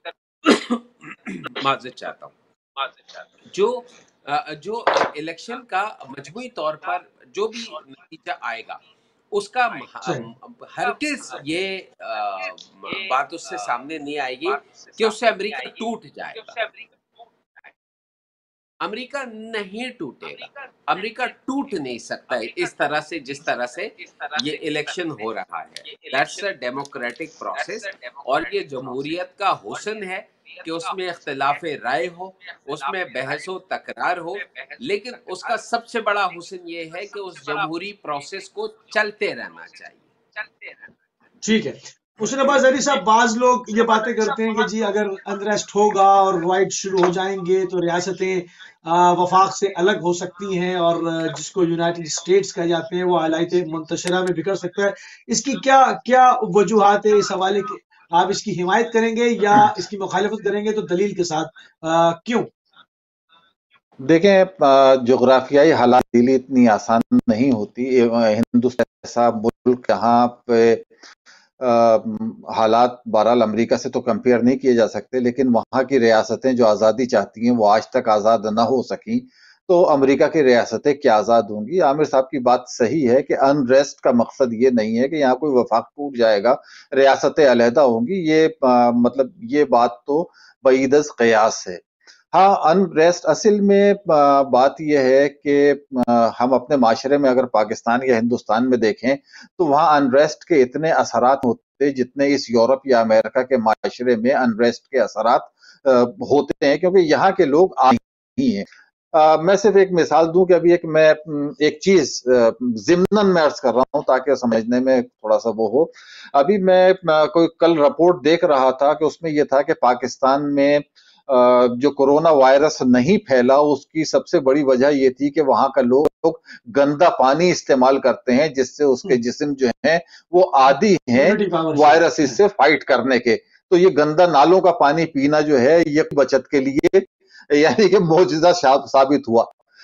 C: معذرت چاہتا ہوں. جو الیکشن کا مجموعی طور پر جو بھی نتیجہ آئے گا اس کا ہرگز یہ بات اس سے سامنے نہیں آئے گی کہ اس سے امریکہ ٹوٹ جائے گا. امریکہ نہیں ٹوٹے گا، امریکہ ٹوٹ نہیں سکتا ہے اس طرح سے جس طرح سے یہ الیکشن ہو رہا ہے. دیٹس اے ڈیموکریٹک پروسیس، اور یہ جمہوریت کا حسن ہے کہ اس میں اختلاف رائے ہو، اس میں بحث و تکرار ہو، لیکن اس کا سب سے بڑا حسن یہ ہے کہ اس جمہوری پروسیس کو چلتے رہنا چاہیے.
A: ٹھیک ہے. حسین عباس زیدی صاحب، بعض لوگ یہ باتیں کرتے ہیں کہ جی اگر انریسٹ ہوگا اور رائٹ شروع ہو جائیں گے تو ریاستیں وفاق سے الگ ہو سکتی ہیں، اور جس کو یونائٹڈ اسٹیٹس کہے جاتے ہیں وہ علائق منتشرہ میں بکھر سکتا ہے. اس کی کیا وجوہات ہے اس حوالے کے؟ آپ اس کی حمایت کریں گے یا اس کی مخالفت کریں گے؟ تو دلیل کے ساتھ کیوں؟
B: دیکھیں، جغرافیائی حالات دلی اتنی آسان نہیں ہوتی. ہندوستان ایسا ملک جہاں پہ حالات بہرحال امریکہ سے تو کمپیئر نہیں کیے جا سکتے، لیکن وہاں کی ریاستیں جو آزادی چاہتی ہیں وہ آج تک آزاد نہ ہو سکیں، تو امریکہ کی ریاستیں کیا آزاد ہوں گی؟ عامر صاحب کی بات صحیح ہے کہ انریسٹ کا مقصد یہ نہیں ہے کہ یہاں کوئی وفاق ٹوٹ جائے گا، ریاستیں علیحدہ ہوں گی. یہ مطلب یہ بات تو بعید از قیاس ہے. ہاں، انریسٹ اصل میں بات یہ ہے کہ ہم اپنے معاشرے میں اگر پاکستان یا ہندوستان میں دیکھیں تو وہاں انریسٹ کے اتنے اثرات ہوتے جتنے اس یورپ یا امریکہ کے معاشرے میں انریسٹ کے اثرات ہوتے ہیں، کیونکہ یہاں کے لوگ ہی ہیں. میں صرف ایک مثال دوں کہ ابھی میں ایک چیز ضمناً میں عرض کر رہا ہوں تاکہ سمجھنے میں تھوڑا سا وہ ہو. ابھی میں کوئی کل رپورٹ دیکھ رہا تھا کہ اس میں یہ تھا کہ پاکستان میں جو کورونا وائرس نہیں پھیلا اس کی سب سے بڑی وجہ یہ تھی کہ وہاں کا لوگ گندا پانی استعمال کرتے ہیں، جس سے اس کے جسم جو ہیں وہ عادی ہیں وائرس سے فائٹ کرنے کے. تو یہ گندا نالوں کا پانی پینا جو ہے یہ بچت کے لیے یعنی کہ معجزہ ثابت ہوا.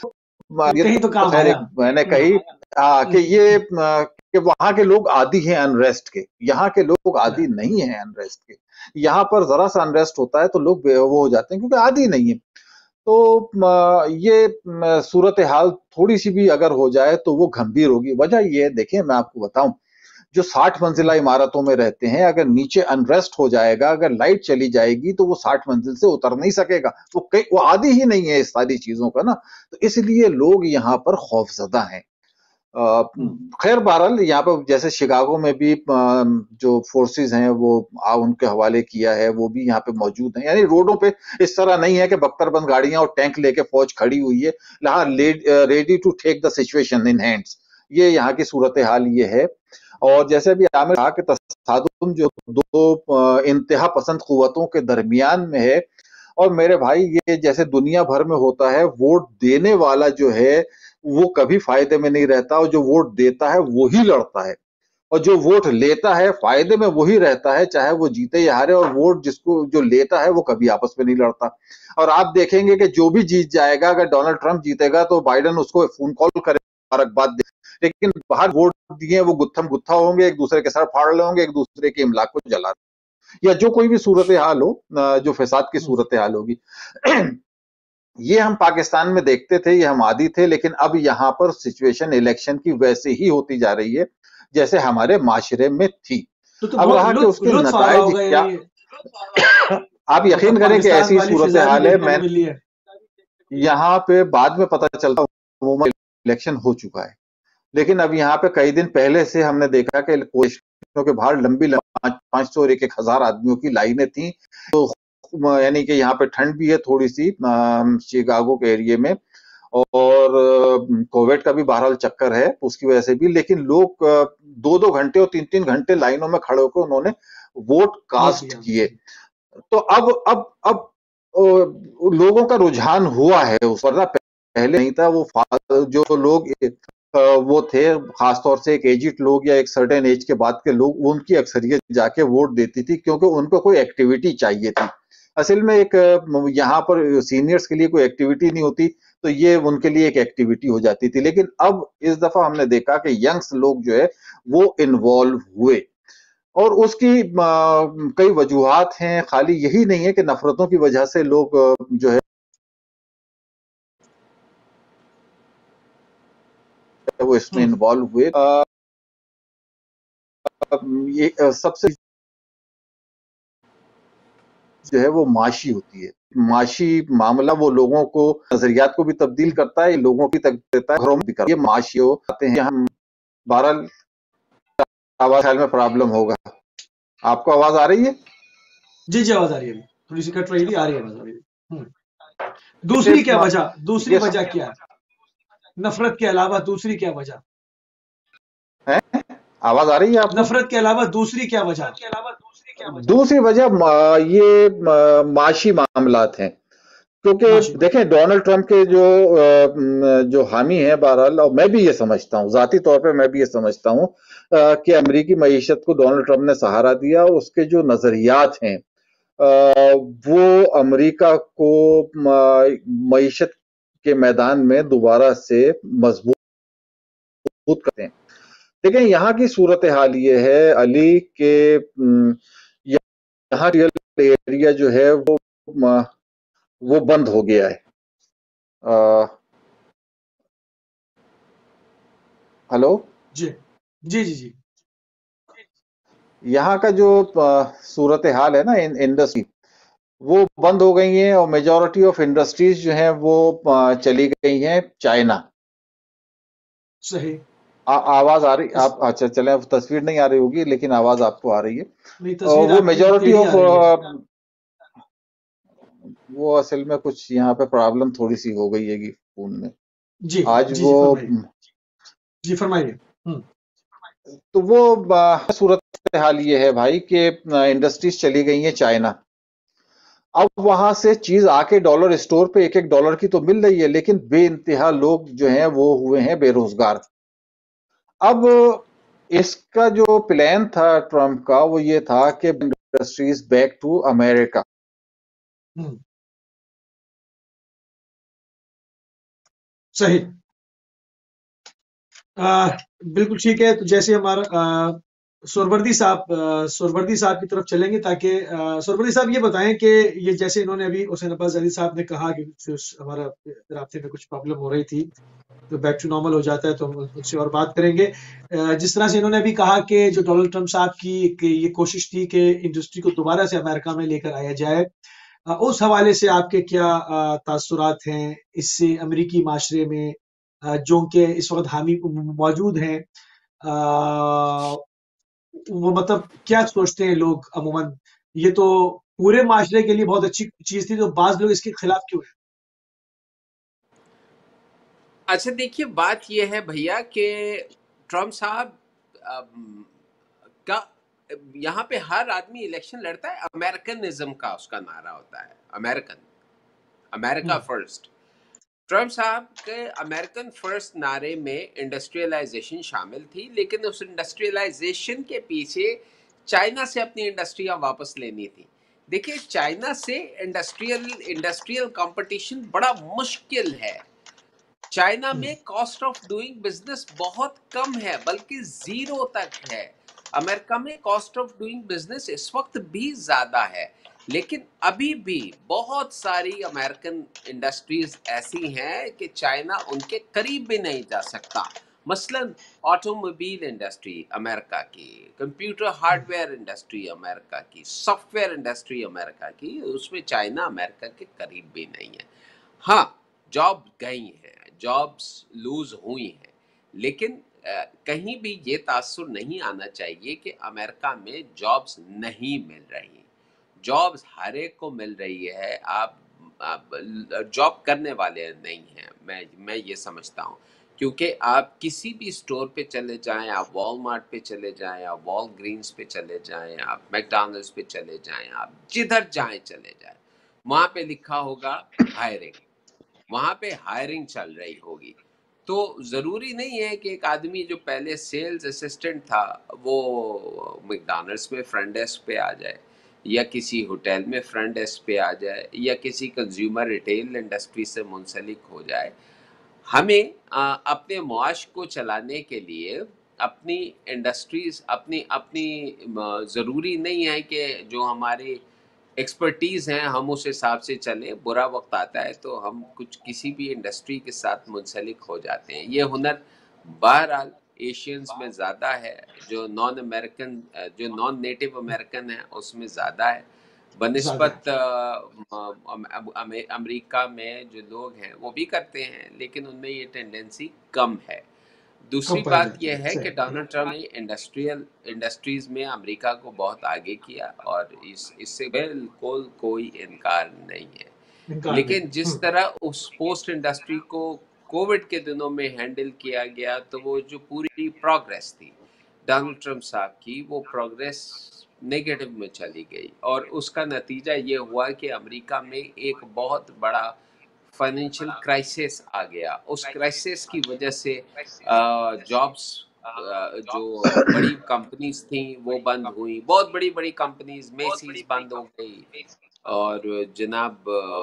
B: میں نے کہی کہ یہ کہ وہاں کے لوگ عادی ہیں انریسٹ کے، یہاں کے لوگ عادی نہیں ہیں انریسٹ کے. یہاں پر ذرا سا انریسٹ ہوتا ہے تو لوگ وہ ہو جاتے ہیں کیونکہ عادی نہیں ہے. تو یہ صورتحال تھوڑی سی بھی اگر ہو جائے تو وہ گھمبیر ہوگی. وجہ یہ ہے، دیکھیں میں آپ کو بتاؤں، جو 60 منزلہ عمارتوں میں رہتے ہیں، اگر نیچے انریسٹ ہو جائے گا، اگر لائٹ چلی جائے گی تو وہ 60 منزل سے اتر نہیں سکے گا. وہ عادی ہی نہیں ہے اس ساری چیزوں کا نا. تو اس لیے لوگ یہاں پر خوف زدہ ہیں. خیر بہرحال یہاں پہ جیسے شکاگو میں بھی جو فورسز ہیں وہ ان کے حوالے کیا ہے، وہ بھی یہاں پہ موجود ہیں. یعنی روڈوں پہ اس طرح نہیں ہے کہ بختر بند گاڑیاں اور ٹینک لے کے فوج کھڑی ہوئی ہے، یہاں ready to take the situation in hands. یہ یہاں کی صورتحال یہ ہے. اور جیسے بھی عامر کہا کہ تصادم جو دو انتہا پسند قوتوں کے درمیان میں ہے، اور میرے بھائی یہ جیسے دنیا بھر میں ہوتا ہے، ووٹ دینے والا جو ہے وہ کبھی فائدے میں نہیں رہتا، اور جو ووٹ دیتا ہے وہی لڑتا ہے، اور جو ووٹ لیتا ہے فائدے میں وہی رہتا ہے، چاہے وہ جیتے یا ہارے، اور ووٹ جس کو جو لیتا ہے وہ کبھی آپس میں نہیں لڑتا۔ اور آپ دیکھیں گے کہ جو بھی جیت جائے گا، اگر ڈونلڈ ٹرمپ جیتے گا تو بائیڈن اس کو فون کال کرے، مبارکباد دے، لیکن باہر ووٹ دیے وہ گتھم گتھا ہوں گے، ایک دوسرے کے سر پھاڑ لیں گے، ایک دوسرے کے املاک کو جلا دیں، یا جو کوئی بھی صورتحال ہو، جو فساد کی صورتحال ہوگی۔ یہ ہم پاکستان میں دیکھتے تھے، یہ ہم عادی تھے، لیکن اب یہاں پر سچویشن الیکشن کی ویسے ہی ہوتی جا رہی ہے جیسے ہمارے معاشرے میں تھی۔ اب رہا کہ اس کے نتائج کیا، آپ یقین کریں کہ ایسی صورتحال ہے، میں یہاں پہ بعد میں پتہ چلتا عموماً الیکشن ہو چکا ہے، لیکن اب یہاں پہ کئی دن پہلے سے ہم نے دیکھا کہ پوسٹوں کے باہر لمبی 500 اور 1,000 آدمیوں کی لائنیں تھیں، تو یعنی کہ یہاں پہ ٹھنڈ بھی ہے تھوڑی سی شکاگو کے ایریے میں، اور کووڈ کا بھی بہرحال چکر ہے اس کی وجہ سے بھی، لیکن لوگ 2 گھنٹے اور 3 گھنٹے لائنوں میں کھڑے ہو کے انہوں نے ووٹ کاسٹ کیے۔ تو اب لوگوں کا رجحان ہوا ہے، اس ورنہ پہلے نہیں تھا۔ وہ جو لوگ وہ تھے، خاص طور سے ایک ایجڈ لوگ یا ایک سرٹن ایج کے بعد کے لوگ، ان کی اکثریت جا کے ووٹ دیتی تھی کیونکہ ان کو کوئی ایکٹیویٹی چاہیے تھی۔ اصل میں ایک یہاں پر سینئرز کے لیے کوئی ایکٹیویٹی نہیں ہوتی تو یہ ان کے لیے ایک ایکٹیویٹی ہو جاتی تھی، لیکن اب اس دفعہ ہم نے دیکھا کہ ینگز لوگ جو ہے وہ انوالو ہوئے، اور اس کی کئی وجوہات ہیں، خالی یہی نہیں ہے کہ نفرتوں کی وجہ سے لوگ جو ہے وہ اس میں انوالو ہوئے۔ یہ سب سے جو ہے وہ معاشی ہوتی ہے، معاشی معاملہ وہ لوگوں کو نظریات کو بھی تبدیل کرتا ہے، لوگوں کی دیتا ہے، گھروں میں بھی کرتا ہے۔ یہ معاشی ہوتے ہیں، ہم بہرحال آواز خیال میں پرابلم ہوگا۔ آپ کو آواز آ رہی ہے؟
A: جی آواز آ رہی ہے، تھوڑی سی کٹ رہی تھی، آ رہی ہے آواز، آ رہی ہے۔ دوسری کیا وجہ، دوسری وجہ کیا ہے نفرت کے علاوہ؟ دوسری کیا وجہ؟
B: آواز آ رہی ہے آپ کو؟
A: نفرت کے علاوہ دوسری کیا وجہ؟
B: دوسری وجہ یہ معاشی معاملات ہیں، کیونکہ دیکھیں ڈونلڈ ٹرمپ کے جو حامی ہیں، بہرحال، اور میں بھی یہ سمجھتا ہوں، ذاتی طور پہ میں بھی یہ سمجھتا ہوں کہ امریکی معیشت کو ڈونلڈ ٹرمپ نے سہارا دیا، اور اس کے جو نظریات ہیں وہ امریکہ کو معیشت کے میدان میں دوبارہ سے مضبوط کرتے ہیں۔ دیکھیں یہاں کی صورتحال یہ ہے علی کہ یہاں ریئل ایریا جو ہے وہ بند ہو گیا ہے۔ ہلو
A: جی
B: یہاں کا جو صورتحال ہے نا انڈسٹری، وہ بند ہو گئی ہیں، اور میجورٹی آف انڈسٹریز جو ہیں وہ چلی گئی ہیں چائنا۔
A: صحیح،
B: آواز آ رہی؟ آپ اچھا چلیں، تصویر نہیں آ رہی ہوگی لیکن آواز آپ کو آ رہی ہے۔ وہ میجورٹی آف وہ اصل میں کچھ یہاں پہ پرابلم تھوڑی سی ہو گئی ہے فون میں آج۔ وہ
A: جی فرمائیے۔
B: تو وہ صورتحال یہ ہے بھائی کہ انڈسٹریز چلی گئی ہیں چائنا، اب وہاں سے چیز آ کے ڈالر اسٹور پہ $1 کی تو مل رہی ہے، لیکن بے انتہا لوگ جو ہیں وہ ہوئے ہیں بے روزگار۔ اب اس کا جو پلان تھا ٹرمپ کا وہ یہ تھا کہ انڈسٹریز بیک ٹو امریکہ۔
A: صحیح، بالکل ٹھیک ہے۔ تو جیسے ہمارا سوروردی صاحب کی طرف چلیں گے، تاکہ سوروردی صاحب یہ بتائیں کہ یہ جیسے انہوں نے ابھی حسین عباس علی صاحب نے کہا کہ ہمارا رابطے میں کچھ پرابلم ہو رہی تھی، تو بیک ٹو نارمل ہو جاتا ہے، تو ہم ان سے اور بات کریں گے۔ جس طرح سے انہوں نے ابھی کہا کہ جو ڈونلڈ ٹرمپ صاحب کی یہ کوشش تھی کہ انڈسٹری کو دوبارہ سے امریکہ میں لے کر آیا جائے، اس حوالے سے آپ کے کیا تاثرات ہیں اس سے امریکی معاشرے میں جو کہ اس وقت حامی موجود ہیں، وہ مطلب کیا سوچتے ہیں لوگ عموماً؟ یہ تو پورے معاشرے کے لیے بہت اچھی چیز تھی، تو بعض لوگ اس کے خلاف کیوں ہیں؟
C: اچھا دیکھیے، بات یہ ہے بھیا کہ ٹرمپ صاحب کا یہاں پہ ہر آدمی الیکشن لڑتا ہے، امریکنزم کا اس کا نعرہ ہوتا ہے، امریکہ فرسٹ۔ ट्रम्प साहब के अमेरिकन फर्स्ट नारे में इंडस्ट्रियलाइजेशन शामिल थी, लेकिन उस इंडस्ट्रियलाइजेशन के पीछे चाइना से अपनी इंडस्ट्रियां वापस लेनी थी। देखिए, चाइना से इंडस्ट्रियल कंपटीशन बड़ा मुश्किल है। चाइना में कॉस्ट ऑफ डूइंग बिजनेस बहुत कम है, बल्कि जीरो तक है। अमेरिका में कॉस्ट ऑफ डूइंग बिजनेस इस वक्त भी ज्यादा है, लेकिन अभी भी बहुत सारी अमेरिकन इंडस्ट्रीज ऐसी हैं कि चाइना उनके करीब भी नहीं जा सकता। मसलन ऑटोमोबाइल इंडस्ट्री अमेरिका की, कंप्यूटर हार्डवेयर इंडस्ट्री अमेरिका की, सॉफ्टवेयर इंडस्ट्री अमेरिका की, उसमें चाइना अमेरिका के करीब भी नहीं है। हाँ, जॉब गई हैं, जॉब्स लूज हुई हैं, लेकिन कहीं भी ये तासुर नहीं आना चाहिए कि अमेरिका में जॉब्स नहीं मिल रही। जॉब्स हर एक को मिल रही है। आप जॉब करने वाले नहीं हैं, मैं ये समझता हूँ, क्योंकि आप किसी भी स्टोर पे चले जाएं, आप वॉलमार्ट पे चले जाएं, आप वॉलग्रीन्स पे चले जाएं, आप मैकडॉनल्ड्स पे चले जाएं, आप जिधर जाएं चले जाएं, वहाँ पे लिखा होगा हायरिंग, वहाँ पे हायरिंग चल रही होगी। तो ज़रूरी नहीं है कि एक आदमी जो पहले सेल्स असिस्टेंट था वो मैकडॉनल्ड्स में फ्रंट डेस्क पे आ जाए, या किसी होटल में फ्रंट डेस्क पे आ जाए, या किसी कंज्यूमर रिटेल इंडस्ट्री से मुंसलिक हो जाए। हमें अपने मुआश को चलाने के लिए अपनी इंडस्ट्रीज अपनी ज़रूरी नहीं है कि जो हमारे एक्सपर्टीज़ हैं हम उस हिसाब से चलें। बुरा वक्त आता है तो हम किसी भी इंडस्ट्री के साथ मुंसलिक हो जाते हैं। ये हुनर बहरहाल एशियंस में ज़्यादा है, जो नॉन नेटिव अमेरिकन है उसमें ज़्यादा है बनिस्बत अमेरिका में। जो लोग हैं वो भी करते हैं, लेकिन उनमें ये टेंडेंसी कम है। दूसरी बात यह है कि डोनाल्ड ट्रम्प ने इंडस्ट्रीज में अमेरिका को बहुत आगे किया, और इससे बिल्कुल कोई इनकार नहीं है। लेकिन जिस तरह उस पोस्ट इंडस्ट्री को कोविड के दिनों में हैंडल किया गया, तो वो जो पूरी प्रोग्रेस थी डोनाल्ड ट्रम्प साहब की, वो प्रोग्रेस नेगेटिव में चली गई, और उसका नतीजा ये हुआ कि अमेरिका में एक बहुत बड़ा फाइनेंशियल क्राइसिस आ गया। उस क्राइसिस की वजह से जॉब्स, जो बड़ी कंपनीज थी वो बंद हुई, बहुत बड़ी बड़ी कंपनीज, मेसीज बंद हो गई, और जनाब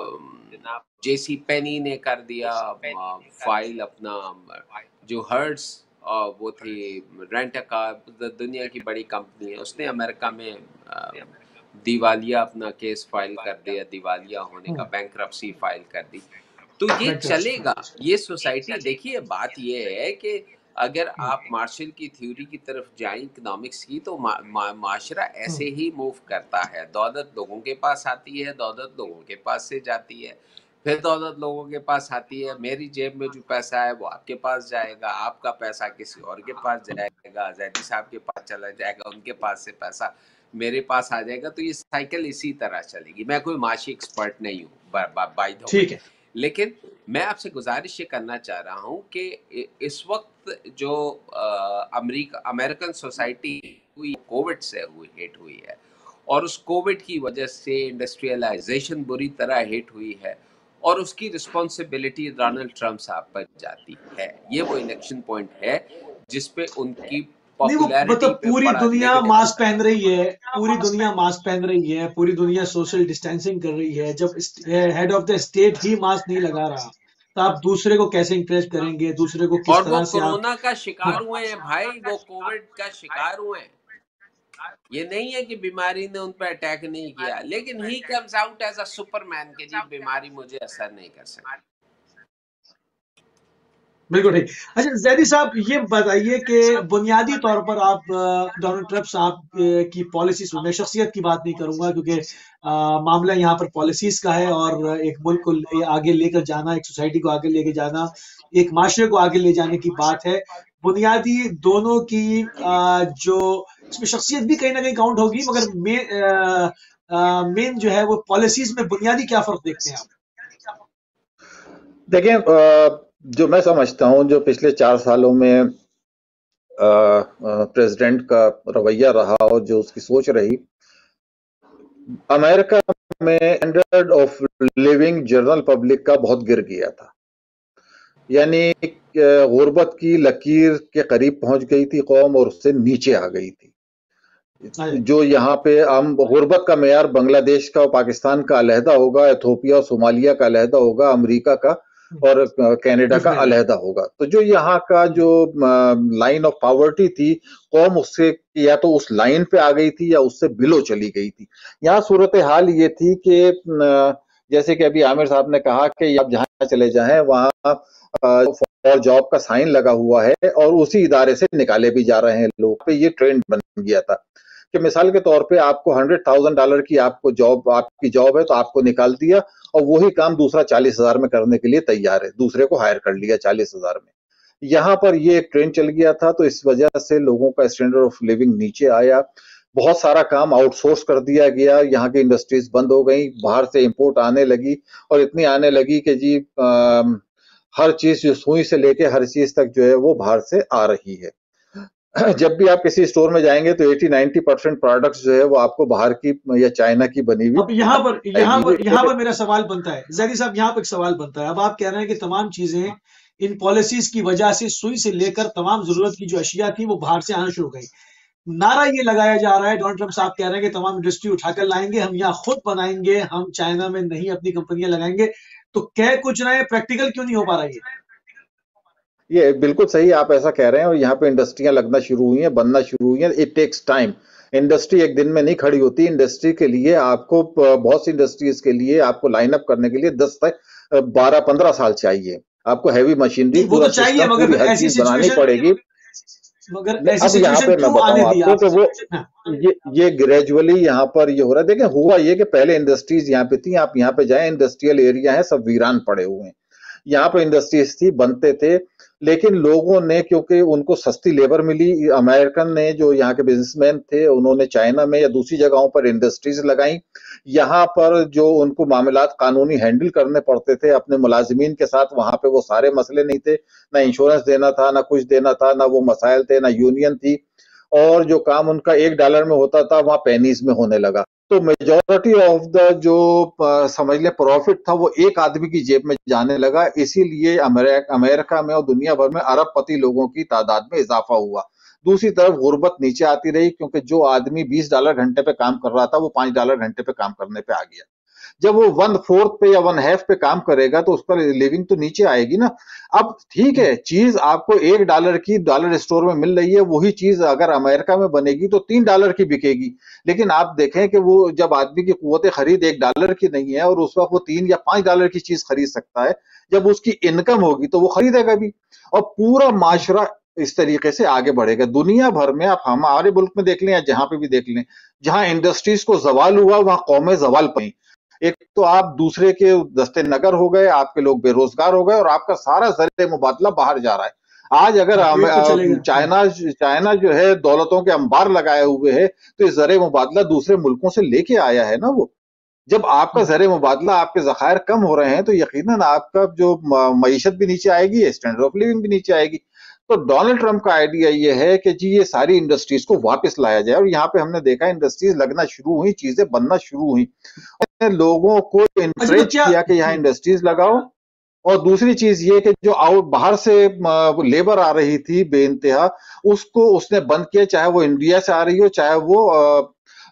C: जेसी पेनी ने कर दिया फाइल अपना, जो हर्ट्स वो थी रेंट कार, दुनिया की बड़ी कंपनी है, उसने अमेरिका में दिवालिया अपना केस फाइल कर दिया, दिवालिया होने का, बैंकरप्सी फाइल कर दी। तो ये चलेगा, ये सोसाइटी। देखिए, बात ये है कि अगर आप मार्शल की थ्योरी की तरफ जाएं इकोनॉमिक्स की, तो माशरा ऐसे ही मूव करता है। दौलत लोगों के पास आती है, दौलत लोगों के पास से जाती है, फिर दौलत लोगों के पास आती है। मेरी जेब में जो पैसा है वो आपके पास जाएगा, आपका पैसा किसी और के पास जाएगा, जैदी साहब के पास चला जाएगा, उनके पास से पैसा मेरे पास आ जाएगा। तो ये साइकिल इसी तरह चलेगी। मैं कोई माशी एक्सपर्ट नहीं हूँ बाय द वे, लेकिन मैं आपसे गुजारिश ये करना चाह रहा हूँ कि इस वक्त जो अमेरिकन सोसाइटी हुई कोविड से हिट हुई है, और उस कोविड की वजह से इंडस्ट्रियलाइजेशन बुरी तरह हिट हुई है, और उसकी रिस्पॉन्सिबिलिटी डोनाल्ड ट्रम्प साहब पर जाती है। ये वो इलेक्शन पॉइंट है जिसपे उनकी
A: मतलब पूरी दुनिया मास्क पहन रही है, पूरी दुनिया मास्क पहन रही है, पूरी दुनिया सोशल डिस्टेंसिंग कर रही है। जब हेड ऑफ द स्टेट ही मास्क नहीं लगा रहा, तो आप दूसरे को कैसे इंप्रेस करेंगे? दूसरे को किस तरह से?
C: कोरोना का शिकार हुए हैं भाई, वो कोविड का शिकार हुए हैं। ये नहीं है कि बीमारी ने उन पर अटैक नहीं किया, लेकिन he comes out as a superman कि जी बीमारी मुझे असर नहीं कर सकती।
A: बिल्कुल ठीक। अच्छा जैदी साहब, ये बताइए कि बुनियादी तौर पर आप डोनाल्ड ट्रम्प साहब की पॉलिसीज, मैं शख्सियत की बात नहीं करूंगा क्योंकि मामला यहाँ पर पॉलिसीज का है, और एक मुल्क को आगे लेकर जाना, एक सोसाइटी को आगे लेकर जाना, एक माशरे को आगे ले जाने की बात है। बुनियादी दोनों की जो इसमें शख्सियत भी कहीं ना कहीं काउंट होगी, मगर मेन जो है वो पॉलिसीज में बुनियादी क्या फर्क देखते हैं आप?
B: देखिए, जो मैं समझता हूं, जो पिछले 4 सालों में प्रेसिडेंट का रवैया रहा और जो उसकी सोच रही, अमेरिका में standard of living general public का बहुत गिर गया था। یعنی غربت کی لکیر کے قریب پہنچ گئی تھی قوم اور اس سے نیچے آ گئی تھی. جو یہاں پہ ہم غربت کا معیار بنگلہ دیش کا اور پاکستان کا علیحدہ ہوگا, ایتھوپیا اور صومالیہ کا علیحدہ ہوگا, امریکہ کا اور کینیڈا کا علیحدہ ہوگا. تو جو یہاں کا جو لائن آف پاورٹی تھی, قوم اس سے یا تو اس لائن پہ آ گئی تھی یا اس سے بلو چلی گئی تھی. یہاں صورتحال یہ تھی کہ جیسے کہ ابھی عامر صاحب نے کہا کہ آپ جہاں چلے جائیں وہاں فار جاب کا سائن لگا ہوا ہے اور اسی ادارے سے نکالے بھی جا رہے ہیں لوگ. پہ یہ ٹرینڈ بن گیا تھا کہ مثال کے طور پہ آپ کو $100,000 کی آپ کی جاب ہے تو آپ کو نکال دیا اور وہی کام دوسرا 40,000 میں کرنے کے لیے تیار ہے, دوسرے کو ہائر کر لیا 40,000 میں. یہاں پر یہ ایک ٹرینڈ چل گیا تھا, تو اس وجہ سے لوگوں کا اسٹینڈرڈ آف لیونگ نیچے آیا. بہت سارا کام آؤٹ سورس کر دیا گیا, یہاں کی انڈسٹریز بند ہو گئیں, باہر سے امپورٹ آنے لگی اور اتنی آنے لگی کہ جی ہر چیز جو سوئی سے لے کے ہر چیز تک جو ہے وہ باہر سے آ رہی ہے. جب بھی آپ کسی اسٹور میں جائیں گے تو 80-90% پروڈکٹس جو ہے وہ آپ کو باہر کی یا چائنا کی بنی ہوئی.
A: اب یہاں پر میرا سوال بنتا ہے زیدی صاحب, یہاں پر ایک سوال بنتا ہے. اب آپ کہہ رہے ہیں کہ تمام چیزیں ان پالیسیز کی وجہ سے سوئی سے لے کر تمام ضرورت کی جو اشیاء تھی وہ باہر سے آنا شروع ہو گئی. نعرہ یہ لگایا جا رہا ہے, ڈونلڈ ٹرمپ صاحب کہہ رہے ہیں کہ تمام انڈسٹری اٹھا کر لائیں گے, ہم یہاں خود بنائیں گے, ہم چائنا میں نہیں اپنی کمپنیاں لگائیں گے. تو کہہ کچھ رہے ہیں, پریکٹیکل کیوں نہیں ہو پا رہا ہے؟
B: یہ بالکل صحیح آپ ایسا کہہ رہے ہیں, اور یہاں پہ انڈسٹریاں لگنا شروع ہوئی ہیں, بننا شروع ہوئی ہیں. It takes time. انڈسٹری ایک دن میں نہیں کھڑی ہوتی. انڈسٹری کے لیے آپ کو بہت سی انڈسٹریز کے لیے آپ کو لائن اپ کرنے کے لیے 10 سے 12-15 سال چاہیے. آپ کو ہیوی مشینری پورا سسٹم پوری ہر چیز بنانی پڑے گی. اب یہاں پہ میں بتاؤں آپ کو کہ وہ یہ گریجولی یہاں پر یہ ہو رہا ہے. دیکھیں ہوا یہ کہ پہلے انڈسٹریز یہاں پہ تھیں, آپ یہاں پہ جائیں انڈسٹریل ایریا ہے سب ویران پڑے ہوئے ہیں. یہاں پہ انڈسٹریز تھی, بنتے تھے, لیکن لوگوں نے کیونکہ ان کو سستی لیبر ملی, امریکن نے جو یہاں کے بزنس مین تھے انہوں نے چائنا میں یا دوسری جگہوں پر انڈسٹریز لگائیں. یہاں پر جو ان کو معاملات قانونی ہینڈل کرنے پڑتے تھے اپنے ملازمین کے ساتھ, وہاں پہ وہ سارے مسئلے نہیں تھے, نہ انشورنس دینا تھا, نہ کچھ دینا تھا, نہ وہ مسائل تھے, نہ یونین تھی, اور جو کام ان کا $1 میں ہوتا تھا وہاں پینیز میں ہونے لگا. تو میجورٹی آف دا جو سمجھ لیں پروفٹ تھا وہ ایک آدمی کی جیب میں جانے لگا. اسی لیے امریکہ میں اور دنیا بھر میں ارب پتی لوگوں کی تعداد میں اضافہ ہوا. دوسری طرف غربت نیچے آتی رہی, کیونکہ جو آدمی $20 گھنٹے پہ کام کر رہا تھا وہ $5 گھنٹے پہ کام کرنے پہ آ گیا. جب وہ 1/4 پہ یا 1/2 پہ کام کرے گا تو اس پر لیونگ تو نیچے آئے گی نا. اب ٹھیک ہے, چیز آپ کو $1 کی ڈالر اسٹور میں مل رہی ہے, وہی چیز اگر امریکہ میں بنے گی تو $3 کی بکے گی. لیکن آپ دیکھیں کہ وہ جب آدمی کی قوت خرید $1 کی نہیں ہے اور اس وقت وہ $3 یا $5 کی چیز خرید سکتا ہے, جب اس کی انکم ہوگی تو وہ خریدے گا بھی, اور پورا معاشرہ اس طریقے سے آگے بڑھے گا. دنیا بھر میں آپ ہمارے ملک میں دیکھ لیں یا جہاں پہ بھی دیکھ لیں, جہاں انڈسٹریز کو زوال ہوا وہاں قومیں زوال پائیں. ایک تو آپ دوسرے کے دستے نگر ہو گئے, آپ کے لوگ بے روزگار ہو گئے, اور آپ کا سارا زر مبادلہ باہر جا رہا ہے. آج اگر چائنا جو ہے دولتوں کے انبار لگائے ہوئے ہے تو اس زر مبادلہ دوسرے ملکوں سے لے کے آیا ہے نا. وہ جب آپ کا زر مبادلہ, آپ کے ذخائر کم ہو رہے ہیں تو یقیناً آپ کا جو معیشت بھی نیچے آئے گی, اسٹینڈرڈ آف لیونگ بھی نیچے آئے گی. تو ڈونلڈ ٹرمپ کا آئیڈیا یہ ہے کہ جی یہ ساری انڈسٹریز کو واپس لایا جائے, اور یہاں پہ ہم نے دیکھا انڈسٹریز لگنا شروع ہوئی, چیزیں بننا شروع ہوئی, لوگوں کو انکریج کیا کہ یہاں انڈسٹریز لگاؤ. اور دوسری چیز یہ کہ جو باہر سے لیبر آ رہی تھی بے انتہا, اس کو اس نے بند کیا, چاہے وہ انڈیا سے آ رہی ہو, چاہے وہ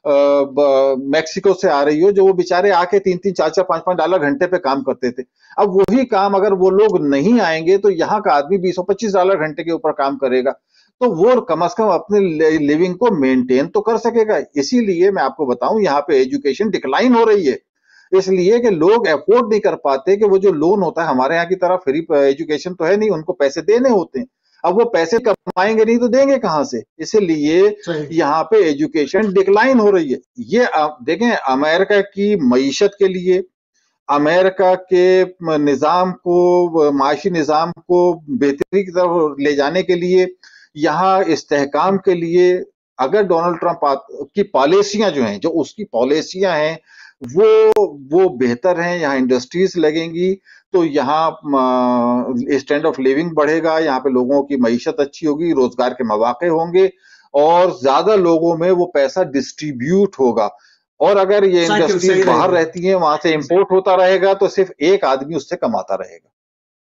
B: میکسیکو سے آ رہی ہو, جو وہ بیچارے آ کے $3-3, $4-4, $5-5 گھنٹے پہ کام کرتے تھے. اب وہی کام اگر وہ لوگ نہیں آئیں گے تو یہاں کا آدمی $20-25 گھنٹے کے اوپر کام کرے گا, تو وہ کم از کم اپنے لیونگ کو مینٹین تو کر سکے گا. اسی لیے میں آپ کو بتاؤں یہاں پہ ایجوکیشن ڈکلائن ہو رہی ہے, اس لیے کہ لوگ افورڈ نہیں کر پاتے کہ وہ جو لون ہوتا ہے, ہمارے یہاں کی طرح فری ایجوکیشن تو ہے نہیں, ان کو پیسے دینے ہوتے ہیں. اب وہ پیسے کمائیں گے نہیں تو دیں گے کہاں سے؟ اسی لیے یہاں پہ ایجوکیشن ڈکلائن ہو رہی ہے. یہ دیکھیں امریکہ کی معیشت کے لیے, امریکہ کے نظام کو, معاشی نظام کو بہتری کی طرف لے جانے کے لیے, یہاں استحکام کے لیے, اگر ڈونلڈ ٹرمپ کی پالیسیاں جو ہیں, جو اس کی پالیسیاں ہیں وہ بہتر ہیں, یہاں انڈسٹریز لگیں گی تو یہاں اسٹینڈرڈ آف لیونگ بڑھے گا, یہاں پہ لوگوں کی معیشت اچھی ہوگی, روزگار کے مواقع ہوں گے, اور زیادہ لوگوں میں وہ پیسہ ڈسٹریبیوٹ ہوگا. اور اگر یہ انڈسٹریز باہر رہتی ہیں, وہاں سے امپورٹ ہوتا رہے گا, تو صرف ایک آدمی اس سے کماتا رہے گا.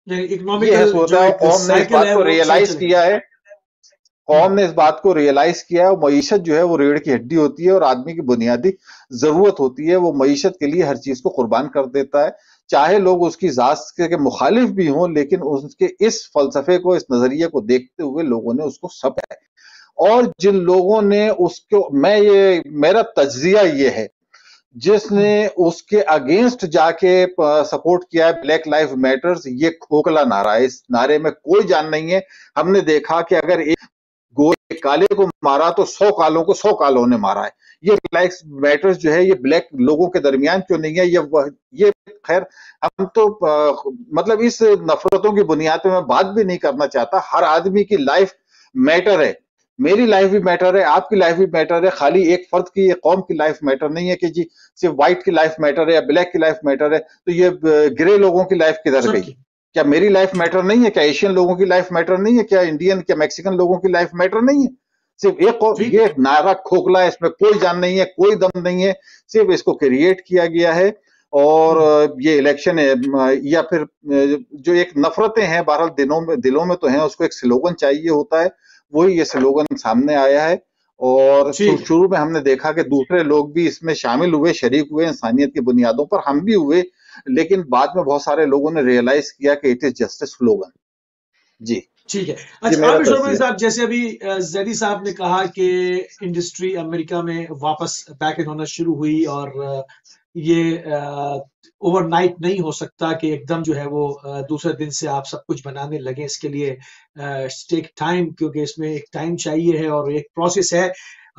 B: یہ ہے سوچا ہے. قوم نے اس بات کو ریئلائز کیا ہے، قوم نے اس بات کو ریئلائز کیا ہے. معیشت جو ہے وہ ریڑھ کی ہڈی ہوتی ہے اور آدمی کی بنیادی ضرورت ہوتی ہے. وہ معیشت کے لیے ہر چیز کو قربان کر دیتا ہے، چاہے لوگ اس کی ذات کے مخالف بھی ہوں، لیکن اس کے اس فلسفے کو، اس نظریے کو دیکھتے ہوئے لوگوں نے اس کو سمجھا ہے. اور جن لوگوں نے اس کو، میرا تجزیہ یہ ہے، جس نے اس کے اگینسٹ جا کے سپورٹ کیا ہے بلیک لائف میٹرز، یہ کھوکھلا نعرہ ہے. اس نعرے میں کوئی جان نہیں ہے. ہم نے دیکھا کہ اگر ایک کالے کو مارا تو 100 کالوں کو 100 کالوں نے مارا ہے. یہ بلیک میٹرز جو ہے یہ بلیک لوگوں کے درمیان کیوں نہیں ہے؟ یہ خیر ہم تو مطلب اس نفرتوں کی بنیاد پہ میں بات بھی نہیں کرنا چاہتا. ہر آدمی کی لائف میٹر ہے، میری لائف بھی میٹر ہے، آپ کی لائف بھی میٹر ہے. خالی ایک فرد کی، ایک قوم کی لائف میٹر نہیں ہے کہ جی صرف وائٹ کی لائف میٹر ہے یا بلیک کی لائف میٹر ہے تو یہ گرے لوگوں کی لائف کدھر گئی؟ کیا میری لائف میٹر نہیں ہے؟ کیا ایشین لوگوں کی لائف میٹر نہیں ہے؟ کیا انڈین، کیا میکسیکن لوگوں کی لائف میٹر نہیں ہے؟ صرف ایک یہ نعرہ کھوکھلا ہے، اس میں کوئی جان نہیں ہے، کوئی دم نہیں ہے، صرف اس کو کریٹ کیا گیا ہے. اور یہ الیکشن ہے یا پھر جو ایک نفرتیں ہیں بہرحال دلوں میں تو ہیں، اس کو ایک سلوگن چاہیے ہوتا ہے. وہی یہ سلوگن سامنے آیا ہے. اور شروع میں ہم نے دیکھا کہ دوسرے لوگ بھی اس میں شامل ہوئے، شریک ہوئے، انسانیت کی بنیادوں پر ہم بھی ہوئے، لیکن بعد میں بہت سارے لوگوں نے ریئلائز کیا کہ it is just a slogan. جی
A: ٹھیک ہے. اچھا عامر شوربانی صاحب، جیسے ابھی زیدی صاحب نے کہا کہ انڈسٹری امریکہ میں واپس بیک ان ہونا شروع ہوئی اور یہ اوور نائٹ نہیں ہو سکتا کہ ایک دم جو ہے وہ دوسرے دن سے آپ سب کچھ بنانے لگیں. اس کے لیے ٹیک ٹائم، کیونکہ اس میں ایک ٹائم چاہیے ہے اور ایک پروسیس ہے.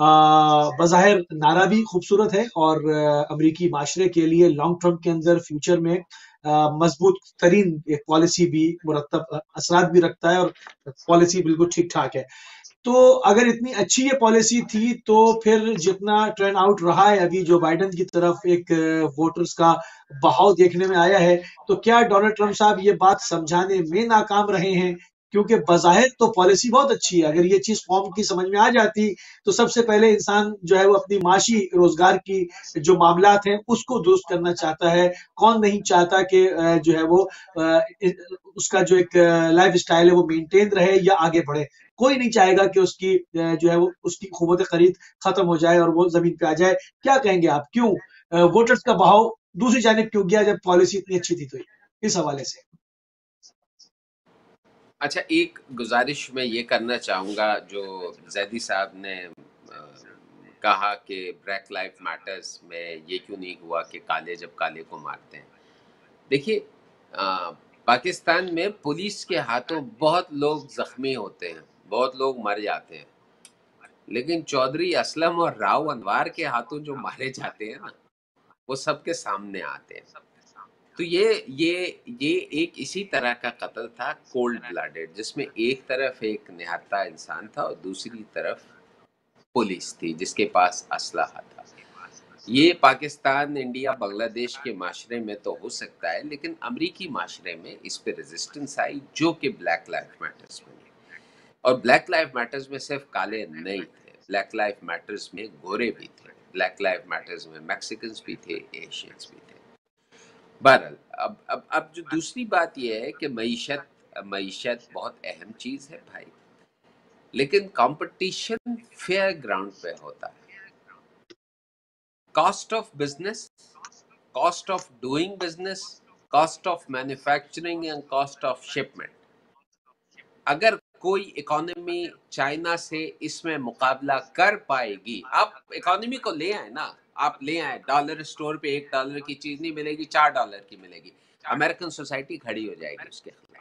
A: بظاہر نعرہ بھی خوبصورت ہے اور امریکی معاشرے کے لیے لانگ ٹرم کے اندر فیوچر میں مضبوط ترین ایک پالیسی بھی مرتب اثرات بھی رکھتا ہے اور پالیسی بالکل ٹھیک ٹھاک ہے. تو اگر اتنی اچھی یہ پالیسی تھی تو پھر جتنا ٹرن آؤٹ رہا ہے ابھی جو بائیڈن کی طرف ایک ووٹرز کا بہاؤ دیکھنے میں آیا ہے، تو کیا ڈونلڈ ٹرمپ صاحب یہ بات سمجھانے میں ناکام رہے ہیں؟ کیونکہ بظاہر تو پالیسی بہت اچھی ہے، اگر یہ چیز قوم کی سمجھ میں آ جاتی تو سب سے پہلے انسان جو ہے وہ اپنی معاشی روزگار کی جو معاملات ہیں اس کو درست کرنا چاہتا ہے. کون نہیں چاہتا کہ جو ہے وہ اس کا جو ایک لائف اسٹائل ہے وہ مینٹین رہے یا آگے بڑھے؟ کوئی نہیں چاہے گا کہ اس کی جو ہے وہ اس کی قوت خرید ختم ہو جائے اور وہ زمین پہ آ جائے. کیا کہیں گے آپ، کیوں ووٹرز کا بہاؤ دوسری جانب کیوں گیا جب پالیسی اتنی اچھی تھی؟ تو اس حوالے سے
C: اچھا، ایک گزارش میں یہ کرنا چاہوں گا جو زیدی صاحب نے کہا کہ بلیک لائف میٹرز میں یہ کیوں نہیں ہوا کہ کالے جب کالے کو مارتے ہیں. دیکھیے پاکستان میں پولیس کے ہاتھوں بہت لوگ زخمی ہوتے ہیں، بہت لوگ مر جاتے ہیں، لیکن چودھری اسلم اور راؤ انوار کے ہاتھوں جو مارے جاتے ہیں نا وہ سب کے سامنے آتے ہیں. تو یہ ایک اسی طرح کا قتل تھا، کولڈ بلڈڈ، جس میں ایک طرف ایک نہتا انسان تھا اور دوسری طرف پولیس تھی جس کے پاس اسلحہ تھا. یہ پاکستان، انڈیا، بنگلہ دیش کے معاشرے میں تو ہو سکتا ہے، لیکن امریکی معاشرے میں اس پہ ریزسٹنس آئی جو کہ بلیک لائف میٹرز میں. اور بلیک لائف میٹرز میں صرف کالے نہیں تھے، بلیک لائف میٹرز میں گورے بھی تھے، بلیک لائف میٹرز میں میکسیکنز بھی تھے، ایشینز بھی تھے. بہرحال اب جو دوسری بات یہ ہے کہ معیشت بہت اہم چیز ہے بھائی، لیکن کمپٹیشن فیئر گراؤنڈ پہ ہوتا ہے. Cost of business, cost of doing business, cost of manufacturing and cost of shipment. اگر کوئی اکانومی چائنا سے اس میں مقابلہ کر پائے گی، آپ اکانومی کو لے آئے نا، آپ لے آئے ڈالر اسٹور پہ $1 کی چیز نہیں ملے گی، $4 کی ملے گی. امریکن سوسائٹی کھڑی ہو جائے گی اس کے خلاف.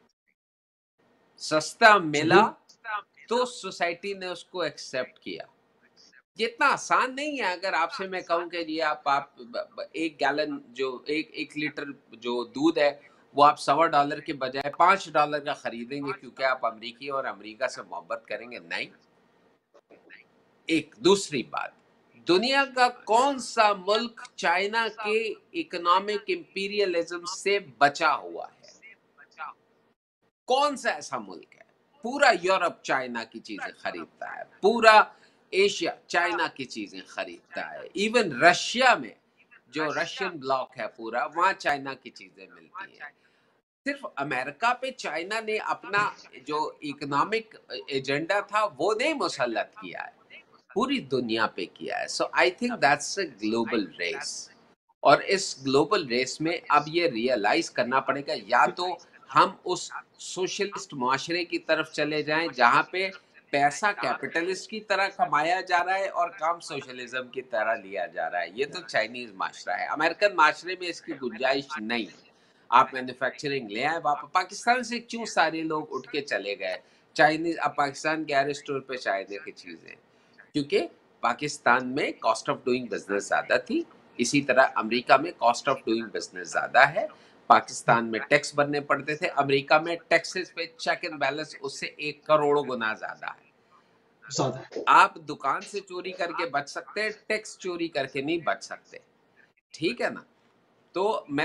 C: سستا ملا تو سوسائٹی نے اس کو ایکسپٹ کیا. یہ اتنا آسان نہیں ہے. اگر آپ سے میں کہوں کہ یہ آپ 1 گیلن جو 1 لیٹر جو دودھ ہے وہ آپ $1.25 کے بجائے $5 کا خریدیں گے کیونکہ آپ امریکی اور امریکہ سے محبت کریں گے، نہیں. ایک دوسری بات، دنیا کا کون سا ملک چائنا کے اکنامک امپیریلزم سے بچا ہوا ہے؟ کون سا ایسا ملک ہے؟ پورا یورپ چائنا کی چیزیں خریدتا ہے، پورا ایشیا چائنا کی چیزیں خریدتا ہے. ایون رشیا میں جو رشین بلاک ہے پورا، وہاں چائنا کی چیزیں ملتی ہیں. صرف امریکہ پہ چائنا نے اپنا جو اکنامک ایجنڈا تھا وہ نہیں مسلط کیا ہے، پوری دنیا پہ کیا ہے. So I think that's a global race, اور اس گلوبل ریس میں اب یہ ریئلائز کرنا پڑے گا یا تو ہم اس سوشلسٹ معاشرے کی طرف چلے جائیں جہاں پہ پیسہ کیپٹلسٹ کی طرح کمایا جا رہا ہے اور کام سوشلزم کی طرح لیا جا رہا ہے. یہ تو چائنیز معاشرہ ہے، امریکن معاشرے میں اس کی گنجائش نہیں ہے. آپ مینوفیکچرنگ لے آئے واپس. پاکستان سے کیوں سارے لوگ اٹھ کے چلے گئے چائنیز؟ اب پاکستان کے ہر اسٹور پہ چائنا کی چیزیں، کیونکہ پاکستان میں کاسٹ آف ڈوئنگ بزنس زیادہ تھی. اسی طرح امریکہ میں کاسٹ آف ڈوئنگ بزنس زیادہ ہے. پاکستان میں ٹیکس بھرنے پڑتے تھے، امریکہ میں ٹیکسز پہ چیک اینڈ بیلنس اس سے 1 کروڑ گنا زیادہ ہے. آپ دکان سے چوری کر کے بچ سکتے ہیں، ٹیکس چوری کر کے نہیں بچ سکتے. ٹھیک ہے نا؟ تو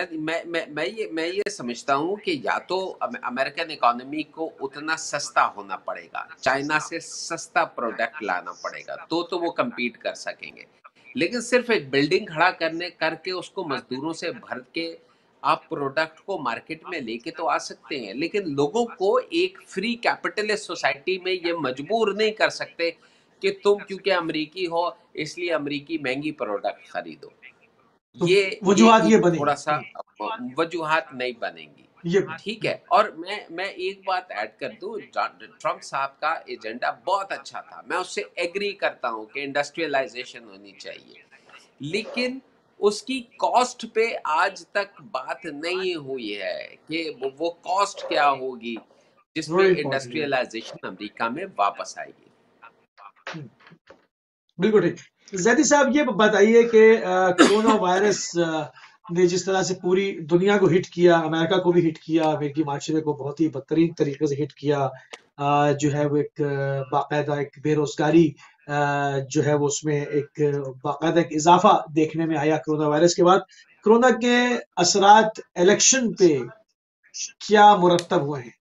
C: میں یہ سمجھتا ہوں کہ یا تو امریکن اکانومی کو اتنا سستا ہونا پڑے گا، چائنا سے سستا پروڈکٹ لانا پڑے گا تو وہ کمپیٹ کر سکیں گے. لیکن صرف ایک بلڈنگ کھڑا کر کے اس کو مزدوروں سے بھر کے آپ پروڈکٹ کو مارکیٹ میں لے کے تو آ سکتے ہیں، لیکن لوگوں کو ایک فری کیپٹلسٹ سوسائٹی میں یہ مجبور نہیں کر سکتے کہ تم کیونکہ امریکی ہو اس لیے امریکی مہنگی پروڈکٹ خریدو. یہ
A: وجوہات یہ بنے
C: تھوڑا سا وجوہات نہیں بنیں گی. ٹھیک ہے. اور میں ایک بات ایڈ کر دوں، ٹرمپ صاحب کا ایجنڈا بہت اچھا تھا، میں اس سے ایگری کرتا ہوں کہ انڈسٹریلائزیشن ہونی چاہیے، لیکن اس کی کاسٹ پہ آج تک بات نہیں ہوئی ہے کہ وہ کاسٹ کیا ہوگی جس پہ انڈسٹریلائزیشن امریکہ میں واپس آئے گی.
A: بالکل ٹھیک. زیدی صاحب یہ بتائیے کہ کرونا وائرس نے جس طرح سے پوری دنیا کو ہٹ کیا، امریکہ کو بھی ہٹ کیا، امریکی معاشرے کو بہت ہی بدترین طریقے سے ہٹ کیا، جو ہے وہ ایک باقاعدہ ایک بے روزگاری جو ہے وہ اس میں ایک باقاعدہ ایک اضافہ دیکھنے میں آیا کرونا وائرس کے بعد. کرونا کے اثرات الیکشن پہ کیا مرتب ہوئے ہیں؟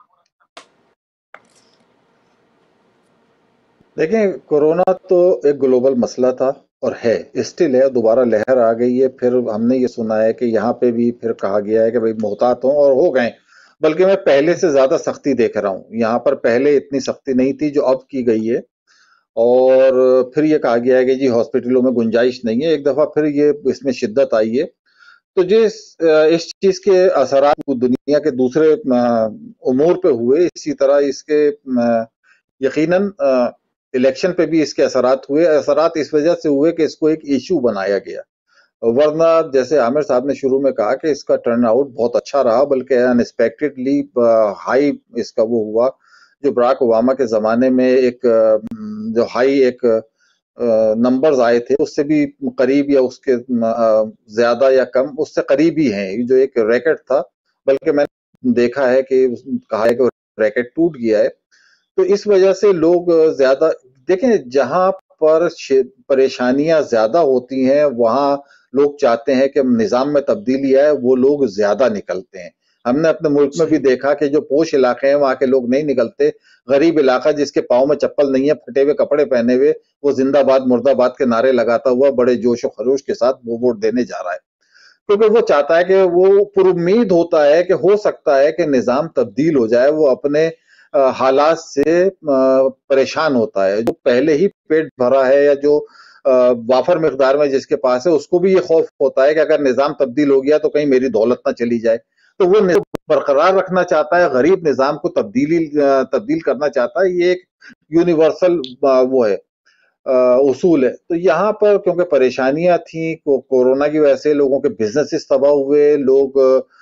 B: دیکھیں، کورونا تو ایک گلوبل مسئلہ تھا اور ہے، اسٹل ہے، دوبارہ لہر آ گئی ہے. پھر ہم نے یہ سنا ہے کہ یہاں پہ بھی پھر کہا گیا ہے کہ بھئی محتاط ہوں، اور ہو گئے. بلکہ میں پہلے سے زیادہ سختی دیکھ رہا ہوں. یہاں پر پہلے اتنی سختی نہیں تھی جو اب کی گئی ہے، اور پھر یہ کہا گیا ہے کہ جی ہاسپٹلوں میں گنجائش نہیں ہے. ایک دفعہ پھر یہ اس میں شدت آئی ہے. تو اس چیز کے اثرات دنیا کے دوسرے امور پہ ہوئے، اسی طرح اس کے یقیناً الیکشن پہ بھی اس کے اثرات ہوئے. اثرات اس وجہ سے ہوئے کہ اس کو ایک ایشو بنایا گیا، ورنہ جیسے عامر صاحب نے شروع میں کہا کہ اس کا ٹرن آؤٹ بہت اچھا رہا، بلکہ انسپیکٹڈلی ہائی اس کا وہ ہوا. جو براک اوباما کے زمانے میں ایک جو ہائی ایک نمبرز آئے تھے، اس سے بھی قریب یا اس کے زیادہ یا کم اس سے قریب ہی ہیں، جو ایک ریکٹ تھا. بلکہ میں نے دیکھا ہے کہ کہا ہے کہ ریکٹ ٹوٹ گیا ہے. تو اس وجہ سے لوگ زیادہ دیکھیں، جہاں پر پریشانیاں زیادہ ہوتی ہیں وہاں لوگ چاہتے ہیں کہ نظام میں تبدیلی آئے، وہ لوگ زیادہ نکلتے ہیں. ہم نے اپنے ملک میں بھی دیکھا کہ جو پوش علاقے ہیں وہاں کے لوگ نہیں نکلتے. غریب علاقہ جس کے پاؤں میں چپل نہیں ہے، پھٹے ہوئے کپڑے پہنے ہوئے، وہ زندہ باد مرد آباد کے نعرے لگاتا ہوا بڑے جوش و خروش کے ساتھ وہ ووٹ دینے جا رہا ہے، کیونکہ وہ چاہتا ہے کہ وہ پر امید ہوتا ہے کہ ہو سکتا ہے کہ نظام تبدیل ہو جائے. وہ اپنے حالات سے پریشان ہوتا ہے. جو پہلے ہی پیٹ بھرا ہے یا جو وافر مقدار میں جس کے پاس ہے، اس کو بھی یہ خوف ہوتا ہے کہ اگر نظام تبدیل ہو گیا تو کہیں میری دولت نہ چلی جائے. تو وہ برقرار رکھنا چاہتا ہے، غریب نظام کو تبدیل کرنا چاہتا ہے. یہ ایک یونیورسل وہ ہے، اصول ہے. تو یہاں پر کیونکہ پریشانیاں تھیں کورونا کی وجہ سے، لوگوں کے بزنسز تباہ ہوئے، لوگ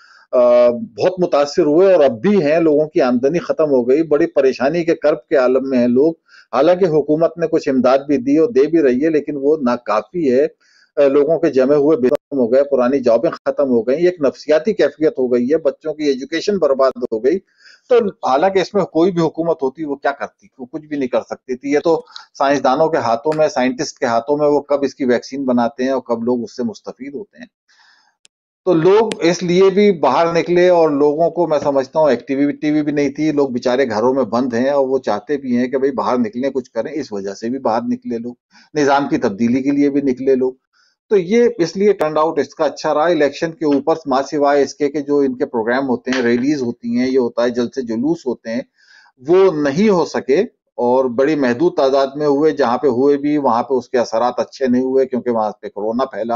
B: بہت متاثر ہوئے، اور اب بھی ہیں. لوگوں کی آمدنی ختم ہو گئی، بڑی پریشانی کے کرب کے عالم میں ہیں لوگ. حالانکہ حکومت نے کچھ امداد بھی دی اور دے بھی رہی ہے، لیکن وہ ناکافی ہے. لوگوں کے جمع ہوئے ختم ہو گئے، پرانی جابیں ختم ہو گئی، ایک نفسیاتی کیفیت ہو گئی ہے، بچوں کی ایجوکیشن برباد ہو گئی. تو حالانکہ اس میں کوئی بھی حکومت ہوتی وہ کیا کرتی؟ وہ کچھ بھی نہیں کر سکتی تھی. یہ تو سائنسدانوں کے ہاتھوں میں، سائنٹسٹ کے ہاتھوں میں، وہ کب اس کی ویکسین بناتے ہیں اور کب لوگ اس سے مستفید ہوتے ہیں. تو لوگ اس لیے بھی باہر نکلے، اور لوگوں کو میں سمجھتا ہوں ایکٹیویٹی بھی نہیں تھی. لوگ بیچارے گھروں میں بند ہیں اور وہ چاہتے بھی ہیں کہ بھئی باہر نکلیں، کچھ کریں. اس وجہ سے بھی باہر نکلے لوگ، نظام کی تبدیلی کے لیے بھی نکلے لوگ. تو یہ اس لیے ٹرن آؤٹ اس کا اچھا رہا الیکشن کے اوپر، ماں سوائے اس کے جو ان کے پروگرام ہوتے ہیں، ریلیز ہوتی ہیں، یہ ہوتا ہے جلسے جلوس ہوتے ہیں، وہ نہیں ہو سکے اور بڑی محدود تعداد میں ہوئے، جہاں پہ ہوئے بھی وہاں پہ اس کے اثرات اچھے نہیں ہوئے کیونکہ وہاں پہ کورونا پھیلا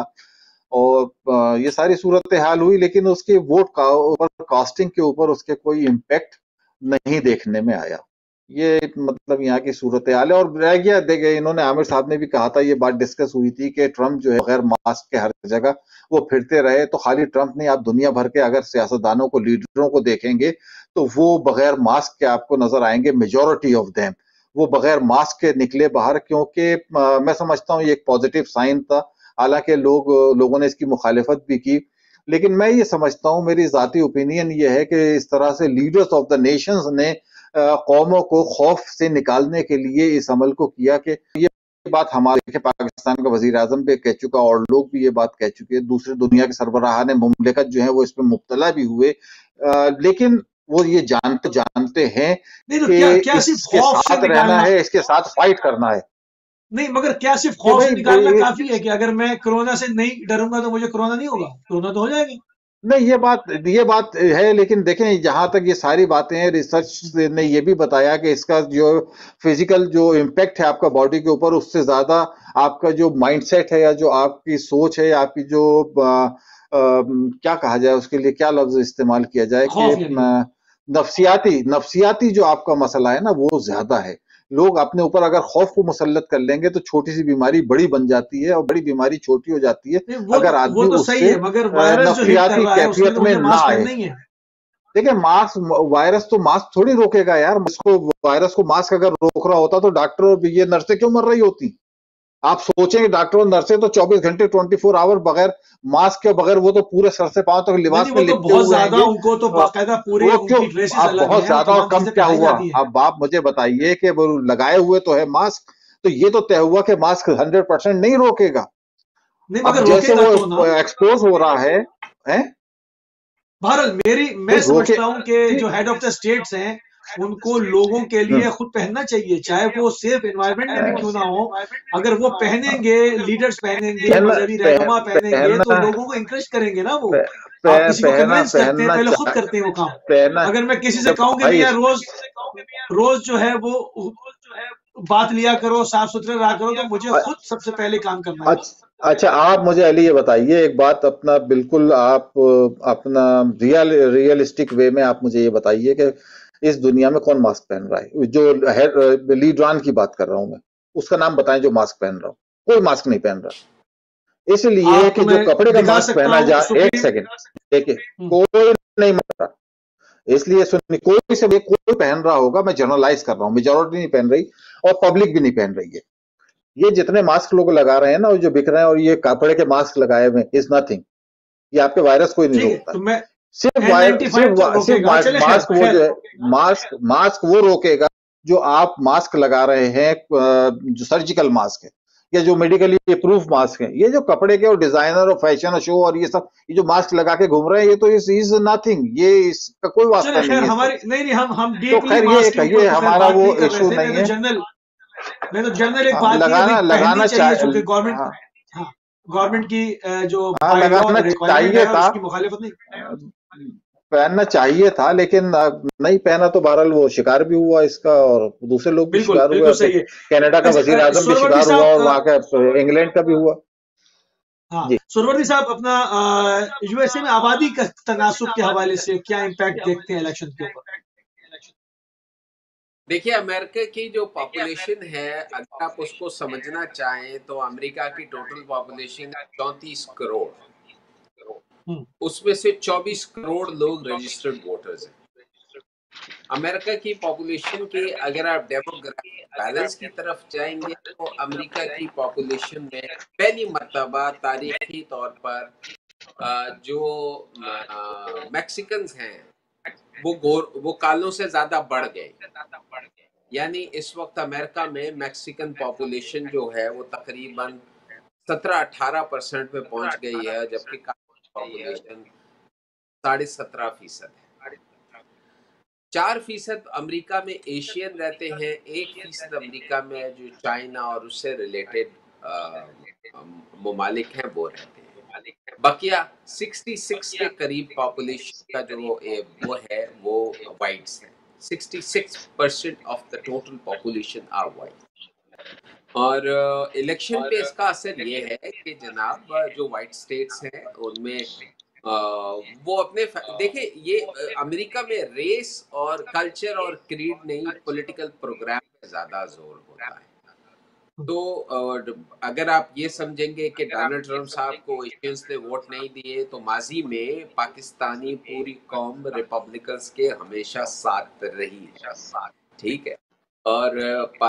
B: اور یہ ساری صورتحال ہوئی، لیکن اس کے ووٹ کاسٹنگ کے اوپر اس کے کوئی امپیکٹ نہیں دیکھنے میں آیا۔ یہ مطلب یہاں کی صورتحال ہے۔ اور رہ گیا، دیکھیں انہوں نے عامر صاحب نے بھی کہا تھا، یہ بات ڈسکس ہوئی تھی کہ ٹرمپ جو ہے بغیر ماسک کے ہر جگہ وہ پھرتے رہے، تو خالی ٹرمپ نہیں، آپ دنیا بھر کے اگر سیاستدانوں کو، لیڈروں کو دیکھیں گے تو وہ بغیر ماسک کے آپ کو نظر آئیں گے، میجورٹی آف دیم وہ بغیر ماسک کے نکلے باہر، کیونکہ میں سمجھتا ہوں یہ ایک پازیٹیو سائن تھا، حالانکہ لوگوں نے اس کی مخالفت بھی کی، لیکن میں یہ سمجھتا ہوں، میری ذاتی اوپینین یہ ہے کہ اس طرح سے لیڈرز آف دا نیشنز نے قوموں کو خوف سے نکالنے کے لیے اس عمل کو کیا، کہ یہ بات ہمارے پاکستان کا وزیر اعظم بھی کہہ چکا اور لوگ بھی یہ بات کہہ چکے، دوسرے دنیا کے سربراہان مملکت جو ہیں وہ اس میں مبتلا بھی ہوئے، لیکن وہ یہ جانتے ہیں کہ اس کے ساتھ رہنا ہے، اس کے ساتھ فائٹ کرنا ہے۔
A: نہیں، مگر کیا صرف خوف سے نکالنا کافی ہے کہ اگر میں کرونا سے نہیں ڈروں گا تو مجھے کرونا نہیں ہوگا؟ کرونا تو ہو جائے گا۔
B: نہیں، یہ بات ہے، لیکن دیکھیں جہاں تک یہ ساری باتیں ہیں، ریسرچ نے یہ بھی بتایا کہ اس کا جو فزیکل جو امپیکٹ ہے آپ کا باڈی کے اوپر، اس سے زیادہ آپ کا جو مائنڈ سیٹ ہے یا جو آپ کی سوچ ہے، آپ کی جو کیا کہا جائے اس کے لیے، کیا لفظ استعمال کیا جائے، کہ نفسیاتی جو آپ کا مسئلہ ہے نا وہ زیادہ ہے۔ لوگ اپنے اوپر اگر خوف کو مسلط کر لیں گے تو چھوٹی سی بیماری بڑی بن جاتی ہے اور بڑی بیماری چھوٹی ہو جاتی ہے اگر آدمی اس سے نفسیاتی کیفیت میں نہ آئے۔ دیکھیں وائرس تو ماسک تھوڑی روکے گا یار، وائرس کو ماسک اگر روک رہا ہوتا تو ڈاکٹر یہ نرسیں کیوں مر رہی ہوتی؟ آپ سوچیں کہ ڈاکٹر اور نرسیں تو 24 گھنٹے 24 آور بغیر ماسک کے بغیر وہ تو پورے سر سے پاؤں تک لباس میں لپٹے ہوئے ہیں،
A: ان کو تو باقاعدہ پورے
B: اب بہت زیادہ اور کم کیا ہوا؟ اب آپ مجھے بتائیے کہ وہ لگائے ہوئے تو ہے ماسک، تو یہ تو طے ہوا کہ ماسک 100% نہیں روکے گا۔ اب جیسے وہ ایکسپوز ہو رہا ہے،
A: بہرحال میں سمجھتا ہوں کہ جو ہیڈ آف دا اسٹیٹس ہیں ان کو لوگوں کے لیے خود پہننا چاہیے، چاہے وہ سیف انوائرمنٹ میں بھی کیوں نہ ہو۔ اگر وہ پہنیں گے، لیڈرز پہنیں گے، مذہبی رہنما پہنیں گے تو لوگوں کو انکریج کریں گے نا۔ وہ آپ کسی کو کنونس کرتے ہیں، پہلے خود کرتے ہیں وہ کام۔ اگر میں کسی سے کہوں کہ میاں روز جو ہے وہ بات لیا کرو، صاف ستھرے رہا کرو، تو مجھے خود سب سے پہلے کام کرنا ہے۔
B: اچھا، آپ مجھے علی یہ بتائیے ایک بات، اپنا بالکل آپ اپنا ریئلسٹک وے میں آپ مجھے یہ بتائیے کہ اس دنیا میں کون ماسک پہن رہا ہے؟ جو لیڈران کی بات کر رہا ہوں میں، اس کا نام بتائیں جو ماسک پہن رہا ہو۔ کوئی ماسک نہیں پہن رہا، اس لیے کہ جو کپڑے کا ماسک پہنا جائے، ایک سیکنڈ دیکھیں، کوئی نہیں مر رہا، اس لیے کوئی پہن رہا ہوگا، میں جنرلائز کر رہا ہوں، میجورٹی نہیں پہن رہی اور پبلک بھی نہیں پہن رہی ہے۔ یہ جتنے ماسک لوگ لگا رہے ہیں نا، جو بک رہے ہیں، اور یہ کپڑے کے ماسک لگائے ہوئے از نتھنگ، یہ آپ کے وائرس کوئی نہیں روکتا، صرف ماسک وہ روکے گا جو آپ ماسک لگا رہے ہیں، جو سرجیکل ماسک ہے یا جو میڈیکلی اپروف ماسک ہیں۔ یہ جو کپڑے کے اور ڈیزائنر اور فیشن اور شو اور یہ سب، یہ جو ماسک لگا کے گھوم رہے ہیں، یہ تو از نتھنگ، یہ اس کا کوئی واسطہ نہیں ہے۔ تو خیر یہ ہمارا وہ ایشو نہیں ہے۔
A: میں تو جنرل ایک بات لگانا چاہیے، گورنمنٹ کی جو
B: چاہیے تھا،
A: مخالفت نہیں،
B: پہننا چاہیے تھا، لیکن نہیں پہنا تو بہرحال وہ شکار بھی ہوا اس کا، اور دوسرے لوگ بھی شکار ہوئے، کینیڈا کا وزیر اعظم بھی شکار ہوا اور وہاں کا انگلینڈ کا بھی ہوا۔
A: سروردی صاحب، اپنا یو ایس اے میں آبادی کا تناسب کے حوالے سے کیا امپیکٹ دیکھتے ہیں الیکشن کے اوپر؟
C: دیکھیے، امریکہ کی جو پاپولیشن ہے، اگر آپ اس کو سمجھنا چاہیں تو امریکہ کی ٹوٹل پاپولیشن 34 کروڑ، اس میں سے 24 کروڑ لوگ رجسٹرڈ ووٹرز ہیں۔ امریکہ کی پاپولیشن کی اگر آپ ڈیموگرافک بیلنس کی طرف جائیں گے تو امریکہ کی پاپولیشن میں پہلی مرتبہ تاریخی طور پر جو میکسیکنز ہیں وہ کالوں سے زیادہ بڑھ گئے، یعنی اس وقت امریکہ میں میکسیکن پاپولیشن جو ہے وہ تقریباً 17-18% پہ پہنچ گئی ہے، جبکہ پاپولیشن 17.5% ہے۔ 4% امریکہ میں ایشین رہتے ہیں، 1% امریکہ میں جو چائنا اور اس سے ریلیٹڈ ममालिक हैं वो रहते हैं। बकिया 66 के करीब पॉपुलेशन का जो वो है वो वाइट्स है। 66% of the total population are white. और इलेक्शन पे इसका असर ये है कि जनाब जो वाइट स्टेट्स हैं उनमें वो अपने देखिए ये अमेरिका में रेस और कल्चर और क्रीड नहीं, पॉलिटिकल प्रोग्राम पे ज्यादा जोर होता है। तो अगर आप ये समझेंगे कि डोनाल्ड ट्रम्प साहब को एशियंस ने वोट नहीं दिए, तो माजी में पाकिस्तानी पूरी कौम रिपब्लिकन्स के हमेशा साथ रही है, ठीक है। और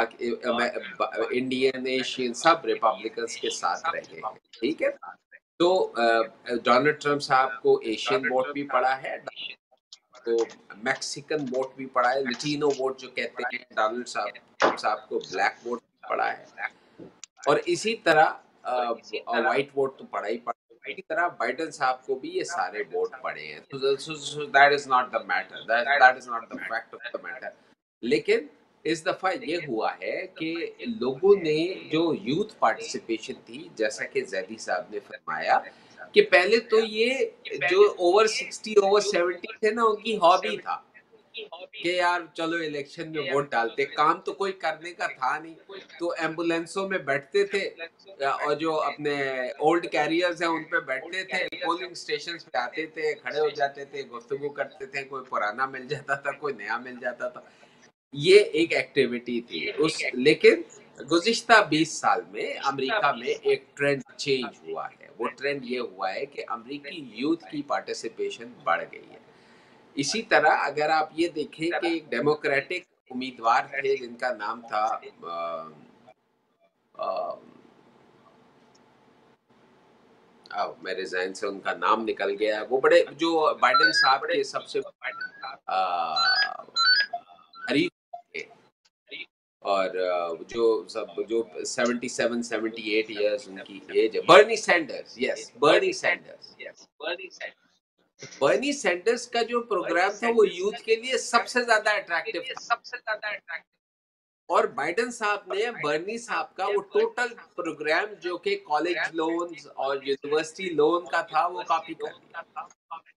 C: इंडियन एशियन सब रिपब्लिकन्स के साथ रहे हैं, ठीक है। तो डोनाल्ड ट्रम्प साहब को एशियन वोट भी पड़ा है, तो मैक्सिकन वोट भी पड़ा है, लैटिनो वोट जो कहते हैं, डोनाल्ड ट्रम्प साहब को ब्लैक वोट पड़ा है, और इसी तरह व्हाइट वोट तो पड़ा ही पड़ा। इसी तरह बाइडेन साहब को भी ये सारे वोट पड़े हैं। तो that is not the matter, that is not the fact of the matter. लेकिन इस दफा ये हुआ है कि लोगों ने जो यूथ पार्टिसिपेशन थी, जैसा कि जैदी साहब ने फरमाया कि पहले तो ये जो ओवर 60 ओवर 70 थे ना, उनकी हॉबी था कि यार चलो इलेक्शन में वोट डालते, काम तो कोई करने का था नहीं, तो एम्बुलेंसों में बैठते थे और जो अपने ओल्ड कैरियर्स हैं उन पे बैठते थे, पोलिंग स्टेशन पे आते थे, खड़े हो जाते थे, गुफ्तगू करते थे, कोई पुराना मिल जाता था, कोई नया मिल जाता था। ये एक एक्टिविटी थी उस। लेकिन गुज़िश्ता 20 साल में अमेरिका में एक ट्रेंड चेंज हुआ है। वो ट्रेंड ये हुआ है कि अमेरिकी यूथ की पार्टिसिपेशन बढ़ गई है। इसी तरह अगर आप ये देखें कि एक डेमोक्रेटिक उम्मीदवार थे जिनका नाम था मेरे ज़हन से उनका नाम निकल गया, वो बड़े जो बाइडेन साहब के सबसे करीब थे, और जो 77-78 इयर्स उनकी एज है, Bernie Sanders. Yes, Bernie Sanders का जो प्रोग्राम था वो यूथ के लिए सबसे ज्यादा अट्रैक्टिव था। और बाइडेन साहब ने बर्नी साहब का वो टोटल प्रोग्राम जो कि कॉलेज लोन्स और यूनिवर्सिटी लोन का था वो कॉपी कर दिया।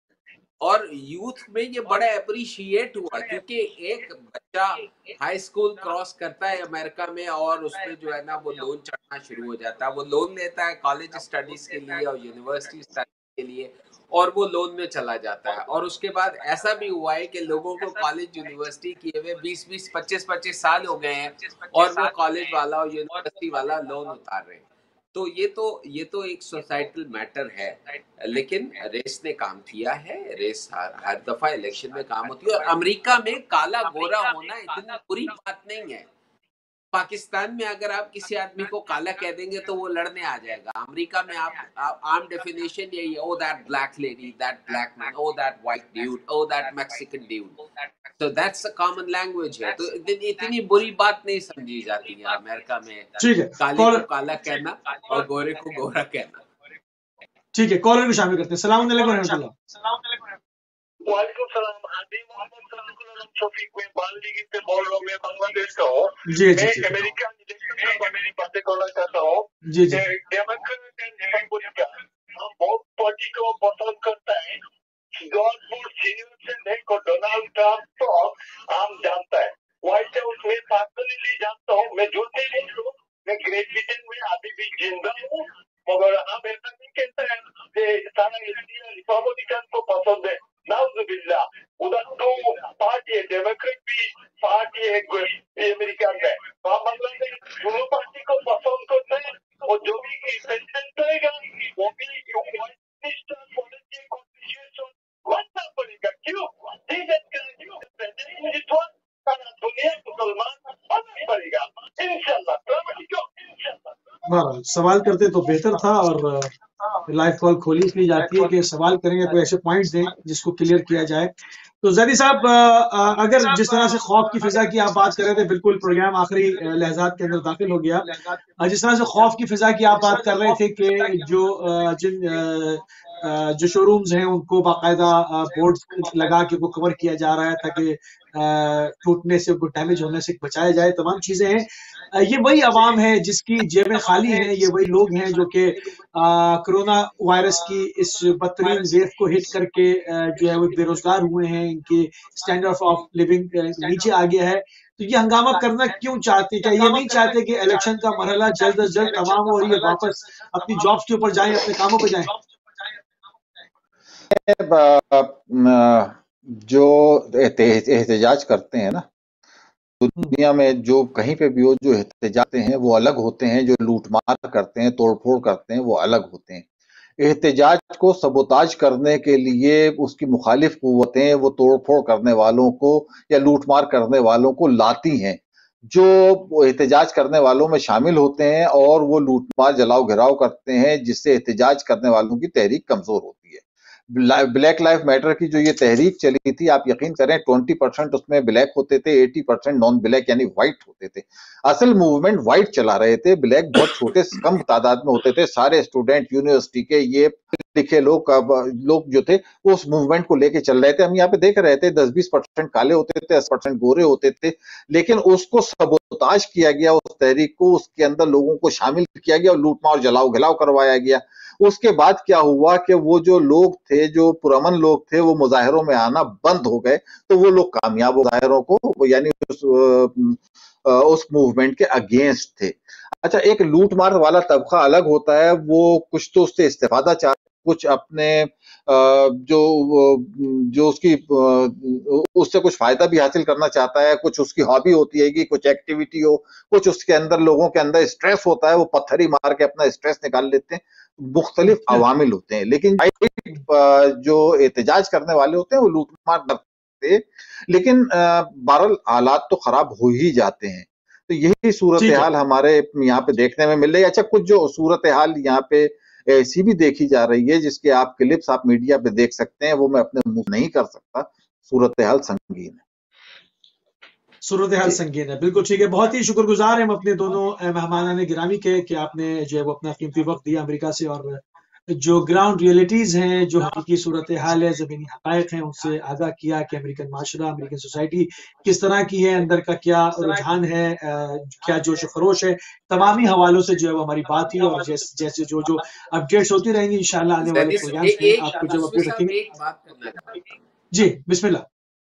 C: और यूथ में ये बड़ा अप्रिशिएट हुआ, क्योंकि एक बच्चा हाई स्कूल क्रॉस करता है अमेरिका में और उसमें जो है ना वो लोन चढ़ना शुरू हो जाता है। वो लोन लेता है कॉलेज स्टडीज के लिए और यूनिवर्सिटी स्टडीज के लिए, और वो लोन में चला जाता है। और उसके बाद ऐसा भी हुआ है कि लोगों को कॉलेज यूनिवर्सिटी किए हुए 20-20, 25-25 साल हो गए हैं और वो कॉलेज वाला और यूनिवर्सिटी वाला लोन उतार रहे हैं। तो ये तो एक सोसाइटल मैटर है। लेकिन रेस ने काम किया है, रेस हर दफा इलेक्शन में काम होती है। और अमेरिका में काला गोरा होना इतनी बुरी बात नहीं है। पाकिस्तान में अगर आप किसी आदमी को काला कह देंगे तो वो लड़ने आ जाएगा। अमेरिका में आप आम डेफिनेशन यही है, oh that black lady, that black man, oh that white dude, oh that Mexican dude. तो दैट्स अ कॉमन लैंग्वेज है। तो इतनी बुरी बात नहीं समझी जाती है अमेरिका में काले को काला कहना और गोरे को गोरा कहना।
A: ठीक है, कॉलर को शामिल करते हैं। सलाम अलैकुम रहमतुल्लाह।
D: वालेकुम सलाम। हादी मोहम्मद सल्लल्लाहु शफीक में बालदीगी से बोल रहा हूँ। मैं बांग्लादेश का हूँ।
A: जी
D: मैं अमेरिका इलेक्शन का मेरी बातें करना चाहता हूँ।
A: जी
D: डेमोक्रेट एंड रिपब्लिकन हम बहुत पार्टी को पसंद करता है। जॉर्ज बुश सीनियर से लेकर डोनाल्ड ट्रम्प तो हम जानता है। व्हाइट हाउस में पर्सनली जानता हूँ। मैं झूठ नहीं बोल रहा हूँ। मैं ग्रेट ब्रिटेन में अभी भी जिंदा हूँ, मगर हम ऐसा नहीं कहते हैं कि सारा इंडिया रिपब्लिकन को पसंद है। नाउजुबिल्लाह, उधर तो पार्टी है, डेमोक्रेट भी पार्टी है अमेरिका में। हम बांग्लादेश दोनों पार्टी को पसंद करते हैं, और जो भी प्रेसिडेंट करेगा वो भी मिनिस्टर पॉलिसी कॉन्स्टिट्यूशन करना पड़ेगा। क्यों सारा दुनिया मुसलमान बनना पड़ेगा इंशाल्लाह।
A: सवाल करते तो बेहतर था, और लाइव कॉल खोली इसलिए जाती है कि सवाल करेंगे तो ऐसे पॉइंट्स दें जिसको क्लियर किया जाए। तो जैदी साहब, अगर जिस तरह से खौफ की फिजा की आप बात कर रहे थे, बिल्कुल प्रोग्राम आखिरी लहजात के अंदर दाखिल हो गया। जिस तरह से खौफ की फिजा की आप बात कर रहे थे कि जो जिन جو شو رومز ہیں ان کو باقاعدہ بورڈ لگا کے وہ کور کیا جا رہا ہے تاکہ ٹوٹنے سے، ڈیمیج ہونے سے بچایا جائے، تمام چیزیں ہیں۔ یہ وہی عوام ہے جس کی جیبیں خالی ہیں، یہ وہی لوگ ہیں جو کہ کرونا وائرس کی اس بدترین ویو کو ہٹ کر کے جو ہے وہ بے روزگار ہوئے ہیں، ان کے اسٹینڈرڈ آف لیونگ نیچے آ گیا ہے۔ تو یہ ہنگامہ کرنا کیوں چاہتے؟ کیا یہ نہیں چاہتے کہ الیکشن کا مرحلہ جلد از جلد تمام ہو اور یہ واپس اپنی جابس کے اوپر جائیں، اپنے کاموں پہ جائیں؟
B: جو احتجاج کرتے ہیں نا دنیا میں، جو کہیں پہ بھی ہو، جو احتجاج ہیں وہ الگ ہوتے ہیں، جو لوٹ مار کرتے ہیں، توڑ پھوڑ کرتے ہیں، وہ الگ ہوتے ہیں۔ احتجاج کو سبوتاج کرنے کے لیے اس کی مخالف قوتیں وہ توڑ پھوڑ کرنے والوں کو یا لوٹ مار کرنے والوں کو لاتی ہیں، جو احتجاج کرنے والوں میں شامل ہوتے ہیں، اور وہ لوٹ مار جلاؤ گھراؤ کرتے ہیں، جس سے احتجاج کرنے والوں کی تحریک کمزور ہوتی ہے۔ بلیک لائف میٹر کی جو یہ تحریک چلی تھی، آپ یقین کریں 20% اس میں بلیک ہوتے تھے، 80% نان بلیک یعنی وائٹ ہوتے تھے۔ اصل موومنٹ وائٹ چلا رہے تھے، بلیک بہت چھوٹے کم تعداد میں ہوتے تھے۔ سارے اسٹوڈنٹ، یونیورسٹی کے یہ لکھے لوگ جو تھے وہ اس موومنٹ کو لے کے چل رہے تھے۔ ہم یہاں پہ دیکھ رہے تھے 10-20% کالے ہوتے تھے، 10% گورے ہوتے تھے، لیکن اس کو سبوتاج کیا گیا، اس تحریک کو، اس کے اندر لوگوں کو شامل کیا گیا اور لوٹ مار جلاؤ گھلاؤ کروایا گیا۔ اس کے بعد کیا ہوا کہ وہ جو لوگ تھے، جو پرامن لوگ تھے، وہ مظاہروں میں آنا بند ہو گئے، تو وہ لوگ کامیاب مظاہروں کو یعنی اس موومنٹ کے اگینسٹ تھے۔ اچھا، ایک لوٹ مار والا طبقہ الگ ہوتا ہے، وہ کچھ تو اس سے استفادہ چاہتا، کچھ اپنے جو اس کی اس سے کچھ فائدہ بھی حاصل کرنا چاہتا ہے، کچھ اس کی ہابی ہوتی ہے کہ کچھ ایکٹیویٹی ہو، کچھ اس کے اندر لوگوں کے اندر اسٹریس ہوتا ہے، وہ پتھر ہی مار کے اپنا اسٹریس نکال لیتے ہیں۔ مختلف عوامل ہوتے ہیں، لیکن جو احتجاج کرنے والے ہوتے ہیں وہ لوٹ مار کرتے، لیکن بہرحال حالات تو خراب ہو ہی جاتے ہیں۔ تو یہی صورتحال ہمارے یہاں پہ دیکھنے میں مل رہی ہے۔ اچھا، کچھ جو صورتحال یہاں پہ ایسی بھی دیکھی جا رہی ہے جس کے آپ کلپس آپ میڈیا پہ دیکھ سکتے ہیں، وہ میں اپنے منہ نہیں کر سکتا۔ صورتحال سنگین ہے،
A: صورتحال سنگین ہے، بالکل ٹھیک ہے۔ بہت ہی شکر گزار ہیں ہم اپنے دونوں مہمانان گرامی کے کہ آپ نے جو ہے وہ اپنا قیمتی وقت دیا امریکہ سے، اور جو گراؤنڈ ریئلٹیز ہیں، جو حقیقی صورتحال ہے، زمینی حقائق ہیں، ان سے آگاہ کیا کہ امریکن معاشرہ، امریکن سوسائٹی کس طرح کی ہے، اندر کا کیا رجحان ہے، کیا جوش و خروش ہے۔ تمامی حوالوں سے جو ہے وہ ہماری بات ہوئی، اور جیسے جو اپڈیٹس ہوتی رہیں گی انشاءاللہ آنے والے پروگرامز میں آپ کو جب اپڈیٹ رکھیں گے۔
C: ایک بات کرنا چاہتا ہوں،
A: جی بسم اللہ۔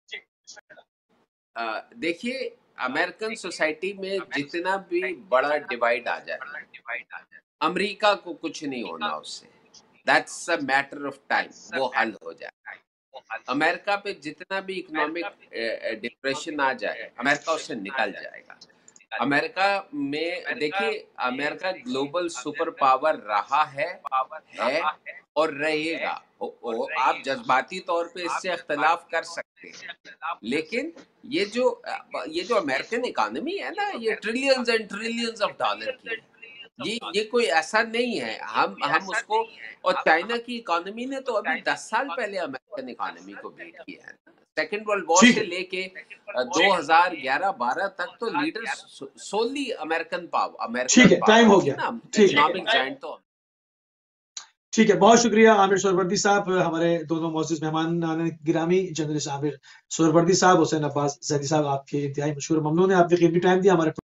C: دیکھیے، امریکن سوسائٹی میں جتنا بھی بڑا ڈیوائیڈ آ جائے، امریکہ کو کچھ نہیں ہونا اس سے، that's a matter of time, وہ حل ہو جائے۔ امریکہ پہ جتنا بھی اکنامک ڈپریشن آ جائے، امریکہ اس سے نکل جائے گا۔ امریکہ میں دیکھیے، امریکہ گلوبل سپر پاور رہا ہے اور رہے گا۔ آپ جذباتی طور پہ اس سے اختلاف کر سکتے ہیں، لیکن یہ جو امریکن اکانومی ہے نا، یہ trillions and trillions of dollar کی ہے۔ یہ کوئی ایسا نہیں ہے، ہم اس کو، اور چائنا کی اکانومی نے تو ابھی 10 سال پہلے امریکن اکانومی کو بیٹ کیا ہے۔ سیکنڈ ورلڈ وار سے لے کے 2011-12 تک تو لیڈر سولی امریکن پاور،
A: ٹھیک ہے، ٹائم ہو گیا،
C: اکنامک جائنٹ تو۔
A: ٹھیک ہے، بہت شکریہ عامر سہروردی صاحب، ہمارے دونوں معزز مہمان گرامی، جنرل عامر سہروردی صاحب، حسین عباس زیدی صاحب، آپ کے انتہائی مشہور ممنون ہے، آپ نے قیمتی ٹائم دیا ہمارے